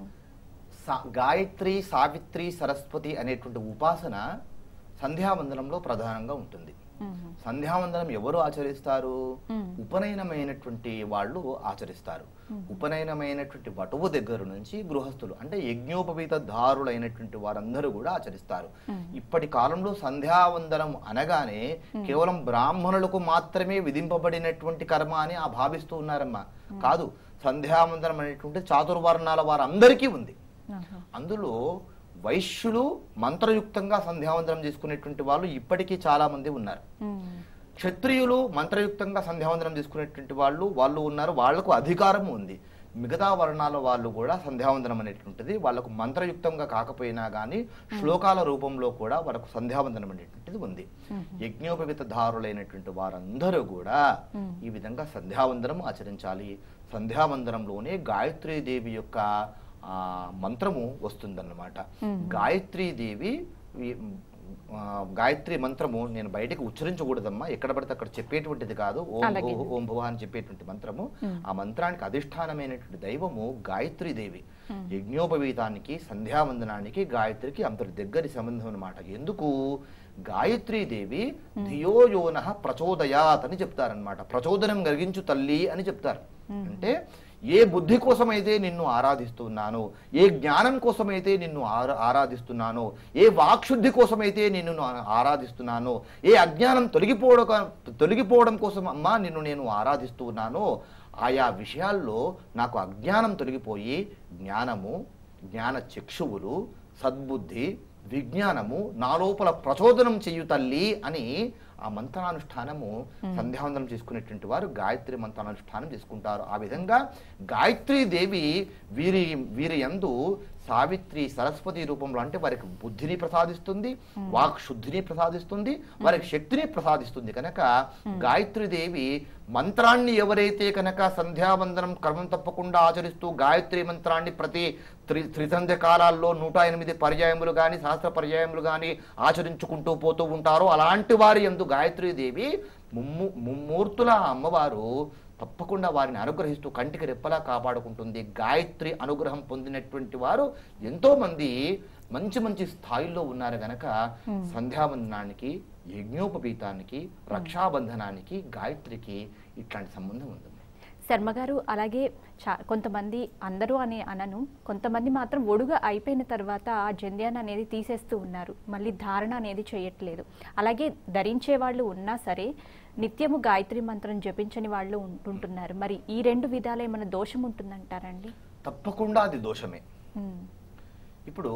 గాయత్రి, సావిత్రి, సరస్వతి అనేటువంటి ఉపాసన సంధ్యావందనంలో ప్రధానంగా ఉంటుంది. సంధ్యావందనం ఎవరు ఆచరిస్తారు? ఉపనయనమైనటువంటి వాళ్ళు ఆచరిస్తారు. ఉపనయనమైనటువంటి వటువు దగ్గర నుంచి గృహస్థులు అంటే యజ్ఞోపవీత దారులైనటువంటి వారందరూ కూడా ఆచరిస్తారు. ఇప్పటి కాలంలో సంధ్యావందనం అనగానే కేవలం బ్రాహ్మణులకు మాత్రమే విధింపబడినటువంటి కర్మ అని భావిస్తూ ఉన్నారమ్మా. కాదు, సంధ్యావందనం అనేటువంటి చాతుర్వర్ణాల వారందరికీ ఉంది. అందులో వైశ్యులు మంత్రయుక్తంగా సంధ్యావందనం చేసుకునేటువంటి వాళ్ళు ఇప్పటికీ చాలా మంది ఉన్నారు. క్షత్రియులు మంత్రయుక్తంగా సంధ్యావందనం చేసుకునేటువంటి వాళ్ళు ఉన్నారు. వాళ్లకు అధికారం ఉంది. మిగతా వర్ణాల వాళ్ళు కూడా సంధ్యావందనం అనేటువంటిది వాళ్ళకు మంత్రయుక్తంగా కాకపోయినా కానీ శ్లోకాల రూపంలో కూడా వాళ్ళకు సంధ్యావందనం అనేటువంటిది ఉంది. యజ్ఞోపవిత దారులైనటువంటి వారందరూ కూడా ఈ విధంగా సంధ్యావందనం ఆచరించాలి. సంధ్యావందనంలోనే గాయత్రీదేవి యొక్క మంత్రము వస్తుందన్నమాట. గాయత్రీదేవి గాయత్రి మంత్రము నేను బయటకు ఉచ్చరించకూడదమ్మా, ఎక్కడ పడితే అక్కడ చెప్పేటువంటిది కాదు. ఓం భువ అని చెప్పేటువంటి మంత్రము. ఆ మంత్రానికి అధిష్టానమైనటువంటి దైవము గాయత్రీదేవి. యజ్ఞోపవీతానికి, సంధ్యావందనానికి గాయత్రికి అంత దగ్గరి సంబంధం అన్నమాట. ఎందుకు? గాయత్రీదేవి ధియోయోనః ప్రచోదయాత్ అని చెప్తారనమాట. ప్రచోదనం కలిగించు తల్లి అని చెప్తారు. అంటే ఏ బుద్ధి కోసమైతే నిన్ను ఆరాధిస్తున్నాను, ఏ జ్ఞానం కోసమైతే నిన్ను ఆరాధిస్తున్నాను, ఏ వాక్శుద్ధి కోసమైతే నిన్ను ఆరాధిస్తున్నాను, ఏ అజ్ఞానం తొలగిపోవడం కోసం అమ్మా నిన్ను నేను ఆరాధిస్తున్నాను, ఆయా విషయాల్లో నాకు అజ్ఞానం తొలగిపోయి జ్ఞానము, జ్ఞాన చక్షువులు, సద్బుద్ధి, విజ్ఞానము నా లోపల ప్రచోదనం చెయ్యు తల్లి అని ఆ మంత్రానుష్ఠానము సంధ్యావందనం చేసుకునేటువంటి వారు గాయత్రి మంత్రానుష్ఠానం చేసుకుంటారు. ఆ విధంగా గాయత్రీదేవి వీరి యందు సావిత్రి, సరస్వతి రూపంలో అంటే వారికి బుద్ధిని ప్రసాదిస్తుంది, వాక్ శుద్ధిని ప్రసాదిస్తుంది, వారికి శక్తిని ప్రసాదిస్తుంది. కనుక గాయత్రీదేవి మంత్రాన్ని ఎవరైతే కనుక సంధ్యావందనం క్రమం తప్పకుండా ఆచరిస్తూ గాయత్రి మంత్రాన్ని ప్రతి త్రిసంధ్య కాలాల్లో 108 పర్యాయములు కానీ శాస్త్ర పర్యాయములు కానీ ఆచరించుకుంటూ పోతూ ఉంటారో అలాంటి వారి యందు గాయత్రీదేవి ముమ్మూర్తుల అమ్మవారు తప్పకుండా వారిని అనుగ్రహిస్తూ కంటికి రెప్పలా కాపాడుకుంటుంది. గాయత్రి అనుగ్రహం పొందినటువంటి వారు ఎంతో మంది మంచి మంచి స్థాయిల్లో ఉన్నారు గనక సంధ్యావందనానికి, యజ్ఞోపవీతానికి, రక్షాబంధనానికి గాయత్రికి ఇట్లాంటి సంబంధం ఉంది. శర్మ గారు, అలాగే కొంతమంది, అందరూ అని అనను, కొంతమంది మాత్రం ఒడుగా అయిపోయిన తర్వాత ఆ జంధ్యాన్ని అనేది తీసేస్తూ ఉన్నారు, మళ్ళీ ధారణ అనేది చేయట్లేదు. అలాగే ధరించే వాళ్ళు ఉన్నా సరే నిత్యము గాయత్రి మంత్రం జపించని వాళ్ళు ఉంటున్నారు. మరి ఈ రెండు విధాల ఏమైనా దోషం ఉంటుందంటారండి? తప్పకుండా అది దోషమే. ఇప్పుడు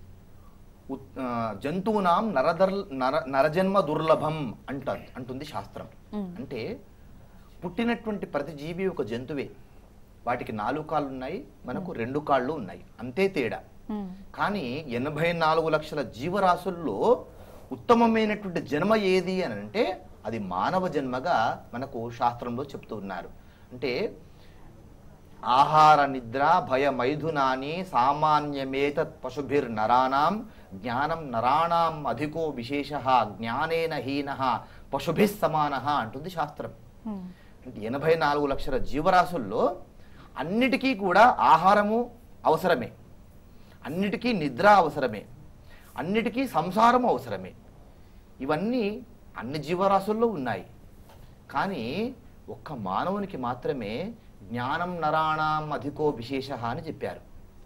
జంతువునాం నరజన్మ దుర్లభం అంటుంది శాస్త్రం. అంటే పుట్టినటువంటి ప్రతి జీవి ఒక జంతువే. వాటికి 4 కాళ్ళు ఉన్నాయి, మనకు 2 కాళ్ళు ఉన్నాయి, అంతే తేడా. కానీ 84 లక్షల జీవరాశుల్లో ఉత్తమమైనటువంటి జన్మ ఏది అని అంటే అది మానవ జన్మగా మనకు శాస్త్రంలో చెప్తూ ఉన్నారు. అంటే ఆహార నిద్ర భయ మైథునాని సామాన్యమేతత్ పశుభిర్ నరాణం జ్ఞానం నరాణం అధికో విశేష జ్ఞానేన హీనః పశుభిస్ సమానః అంటుంది శాస్త్రం. 84 లక్షల జీవరాశుల్లో అన్నిటికీ కూడా ఆహారము అవసరమే, అన్నిటికీ నిద్ర అవసరమే, అన్నిటికీ సంసారం అవసరమే. ఇవన్నీ అన్ని జీవరాశుల్లో ఉన్నాయి. కానీ ఒక్క మానవునికి మాత్రమే జ్ఞానం నరాణం అధికో విశేష అని చెప్పారు.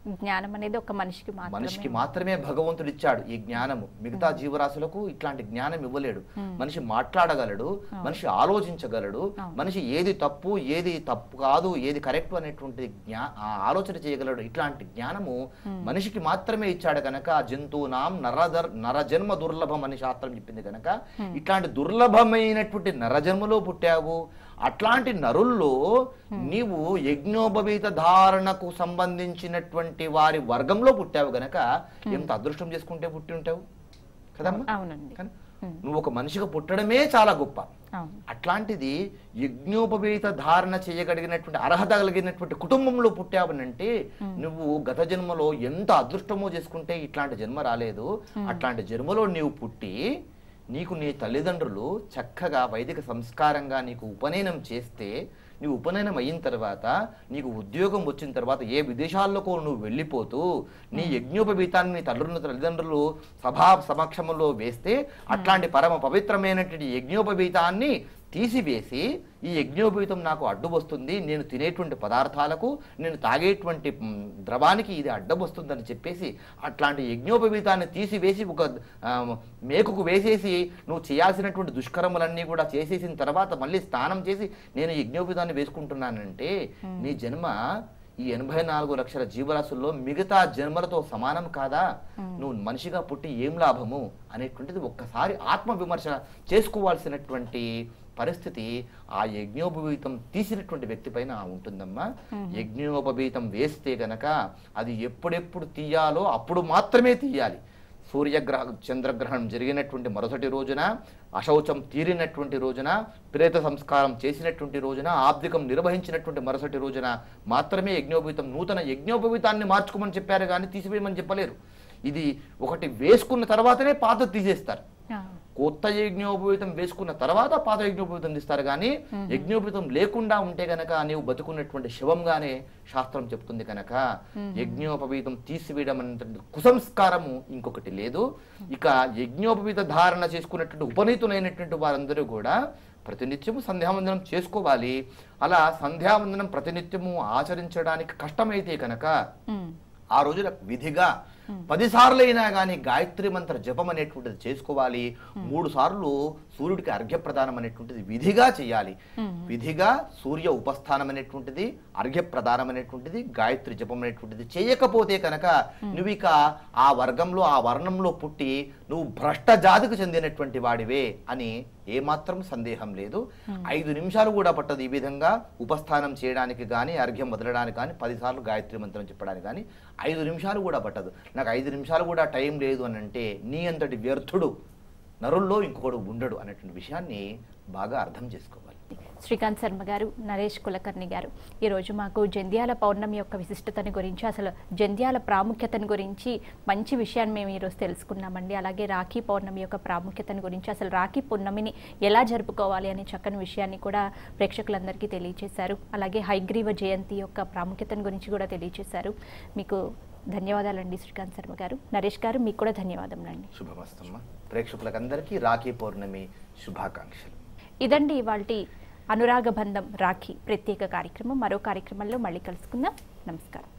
జ్ఞానం అనేది ఒక మనిషికి మనిషికి మాత్రమే భగవంతుడు ఇచ్చాడు ఈ జ్ఞానము. మిగతా జీవరాశులకు ఇట్లాంటి జ్ఞానం ఇవ్వలేడు. మనిషి మాట్లాడగలడు, మనిషి ఆలోచించగలడు, మనిషి ఏది తప్పు ఏది తప్పు కాదు ఏది కరెక్ట్ అనేటువంటి ఆలోచన చేయగలడు. ఇట్లాంటి జ్ఞానము మనిషికి మాత్రమే ఇచ్చాడు కనుక జంతువునాం నరజన్మ దుర్లభం అని శాస్త్రం చెప్పింది కనుక ఇట్లాంటి దుర్లభమైనటువంటి నరజన్మలో పుట్టావు. అట్లాంటి నరుల్లో నీవు యజ్ఞోపవీత ధారణకు సంబంధించినటువంటి వారి వర్గంలో పుట్టావు గనక ఎంత అదృష్టం చేసుకుంటే పుట్టి ఉంటావు కదమ్మా. నువ్వు ఒక మనిషిగా పుట్టడమే చాలా గొప్ప. అట్లాంటిది యజ్ఞోపవీత ధారణ చేయగలిగినటువంటి అర్హత కలిగినటువంటి కుటుంబంలో పుట్టావనంటే నువ్వు గత జన్మలో ఎంత అదృష్టమో చేసుకుంటే ఇట్లాంటి జన్మ రాలేదు. అట్లాంటి జన్మలో నీవు పుట్టి నీకు నీ తల్లిదండ్రులు చక్కగా వైదిక సంస్కారంగా నీకు ఉపనయనం చేస్తే నీవు ఉపనయనం అయిన తర్వాత నీకు ఉద్యోగం వచ్చిన తర్వాత ఏ విదేశాల్లోకో నువ్వు వెళ్ళిపోతూ నీ యజ్ఞోపవీతాన్ని నీ తల్లిదండ్రులు సభా సమక్షంలో వేస్తే అట్లాంటి పరమ పవిత్రమైనటువంటి యజ్ఞోపవీతాన్ని తీసివేసి ఈ యజ్ఞోపవీతం నాకు అడ్డు వస్తుంది, నేను తినేటువంటి పదార్థాలకు నేను తాగేటువంటి ద్రవానికి ఇది అడ్డం వస్తుందని చెప్పేసి అట్లాంటి యజ్ఞోపవీతాన్ని తీసివేసి ఒక మేకుకు వేసేసి నువ్వు చేయాల్సినటువంటి దుష్కర్మలన్నీ కూడా చేసేసిన తర్వాత మళ్ళీ స్నానం చేసి నేను యజ్ఞోపవీతాన్ని వేసుకుంటున్నానంటే నీ జన్మ ఈ 84 లక్షల జీవరాశుల్లో మిగతా జన్మలతో సమానం కాదా? నువ్వు మనిషిగా పుట్టి ఏం లాభము అనేటువంటిది ఒక్కసారి ఆత్మవిమర్శ చేసుకోవాల్సినటువంటి పరిస్థితి ఆ యజ్ఞోపవీతం తీసినటువంటి వ్యక్తి పైన ఉంటుందమ్మా. యజ్ఞోపవీతం వేస్తే గనక అది ఎప్పుడెప్పుడు తీయాలో అప్పుడు మాత్రమే తీయాలి. చంద్రగ్రహణం జరిగినటువంటి మరుసటి రోజున, అశౌచం తీరినటువంటి రోజున, ప్రేత సంస్కారం చేసినటువంటి రోజున, ఆబ్దికం నిర్వహించినటువంటి మరుసటి రోజున మాత్రమే యజ్ఞోపవీతం నూతన యజ్ఞోపవీతాన్ని మార్చుకోమని చెప్పారు కానీ తీసివేయమని చెప్పలేరు. ఇది ఒకటి వేసుకున్న తర్వాతనే పాత తీసేస్తారు. కొత్త యజ్ఞోపవీతం వేసుకున్న తర్వాత పాత యజ్ఞోపవీతం తీస్తారు కానీ యజ్ఞోపవీతం లేకుండా ఉంటే గనక నీవు బతుకున్నటువంటి శవంగానే శాస్త్రం చెప్తుంది కనుక యజ్ఞోపవీతం తీసివేయడం అనే కుసంస్కారము ఇంకొకటి లేదు. ఇక యజ్ఞోపవీత ధారణ చేసుకున్నటువంటి ఉపనీతులైనటువంటి వారందరూ కూడా ప్రతినిత్యము సంధ్యావందనం చేసుకోవాలి. అలా సంధ్యావందనం ప్రతినిత్యము ఆచరించడానికి కష్టమైతే కనుక ఆ రోజున విధిగా 10 సార్లైనా కానీ గాయత్రి మంత్ర జపం అనేటువంటిది చేసుకోవాలి. 3 సార్లు సూర్యుడికి అర్ఘ్యప్రదానం అనేటువంటిది విధిగా చేయాలి. విధిగా సూర్య ఉపస్థానం అనేటువంటిది, అర్ఘ్యప్రదానం అనేటువంటిది, గాయత్రి జపం అనేటువంటిది చేయకపోతే కనుక నువ్వు ఇక ఆ వర్గంలో ఆ వర్ణంలో పుట్టి నువ్వు భ్రష్ట జాతికి చెందినటువంటి వాడివే అని ఏమాత్రం సందేహం లేదు. 5 నిమిషాలు కూడా పట్టదు ఈ విధంగా ఉపస్థానం చేయడానికి కానీ అర్ఘ్యం వదలడానికి కానీ 10 సార్లు గాయత్రి మంత్రం చెప్పడానికి కానీ 5 నిమిషాలు కూడా పట్టదు. నాకు 5 నిమిషాలు కూడా టైం లేదు అని అంటే నీ అంతటి వ్యర్థుడు నరుల్లో ఇంకొకడు ఉండడు అనేటువంటి విషయాన్ని బాగా అర్థం చేసుకోవాలి. శ్రీకాంత్ శర్మ గారు, నరేష్ కులకర్ణి గారు ఈరోజు మాకు జంధ్యాల పౌర్ణమి యొక్క విశిష్టతని గురించి, అసలు జంధ్యాల ప్రాముఖ్యతను గురించి మంచి విషయాన్ని మేము ఈరోజు తెలుసుకున్నామండి. అలాగే రాఖీ పౌర్ణమి యొక్క ప్రాముఖ్యతను గురించి, అసలు రాఖీ పౌర్ణమిని ఎలా జరుపుకోవాలి అనే చక్కని విషయాన్ని కూడా ప్రేక్షకులందరికీ తెలియజేశారు. అలాగే హయగ్రీవ జయంతి యొక్క ప్రాముఖ్యతను గురించి కూడా తెలియజేశారు. మీకు ధన్యవాదాలండి శ్రీకాంత్ శర్మ గారు. నరేష్ గారు, మీకు కూడా ధన్యవాదములండి. శుభమస్తమ్మ. ప్రేక్షకులకందరికీ రాఖీ పౌర్ణమి శుభాకాంక్షలు. ఇదండి ఇవాల్టి అనురాగ బంధం రాఖీ ప్రత్యేక కార్యక్రమం. మరో కార్యక్రమంలో మళ్ళీ కలుసుకుందాం. నమస్కారం.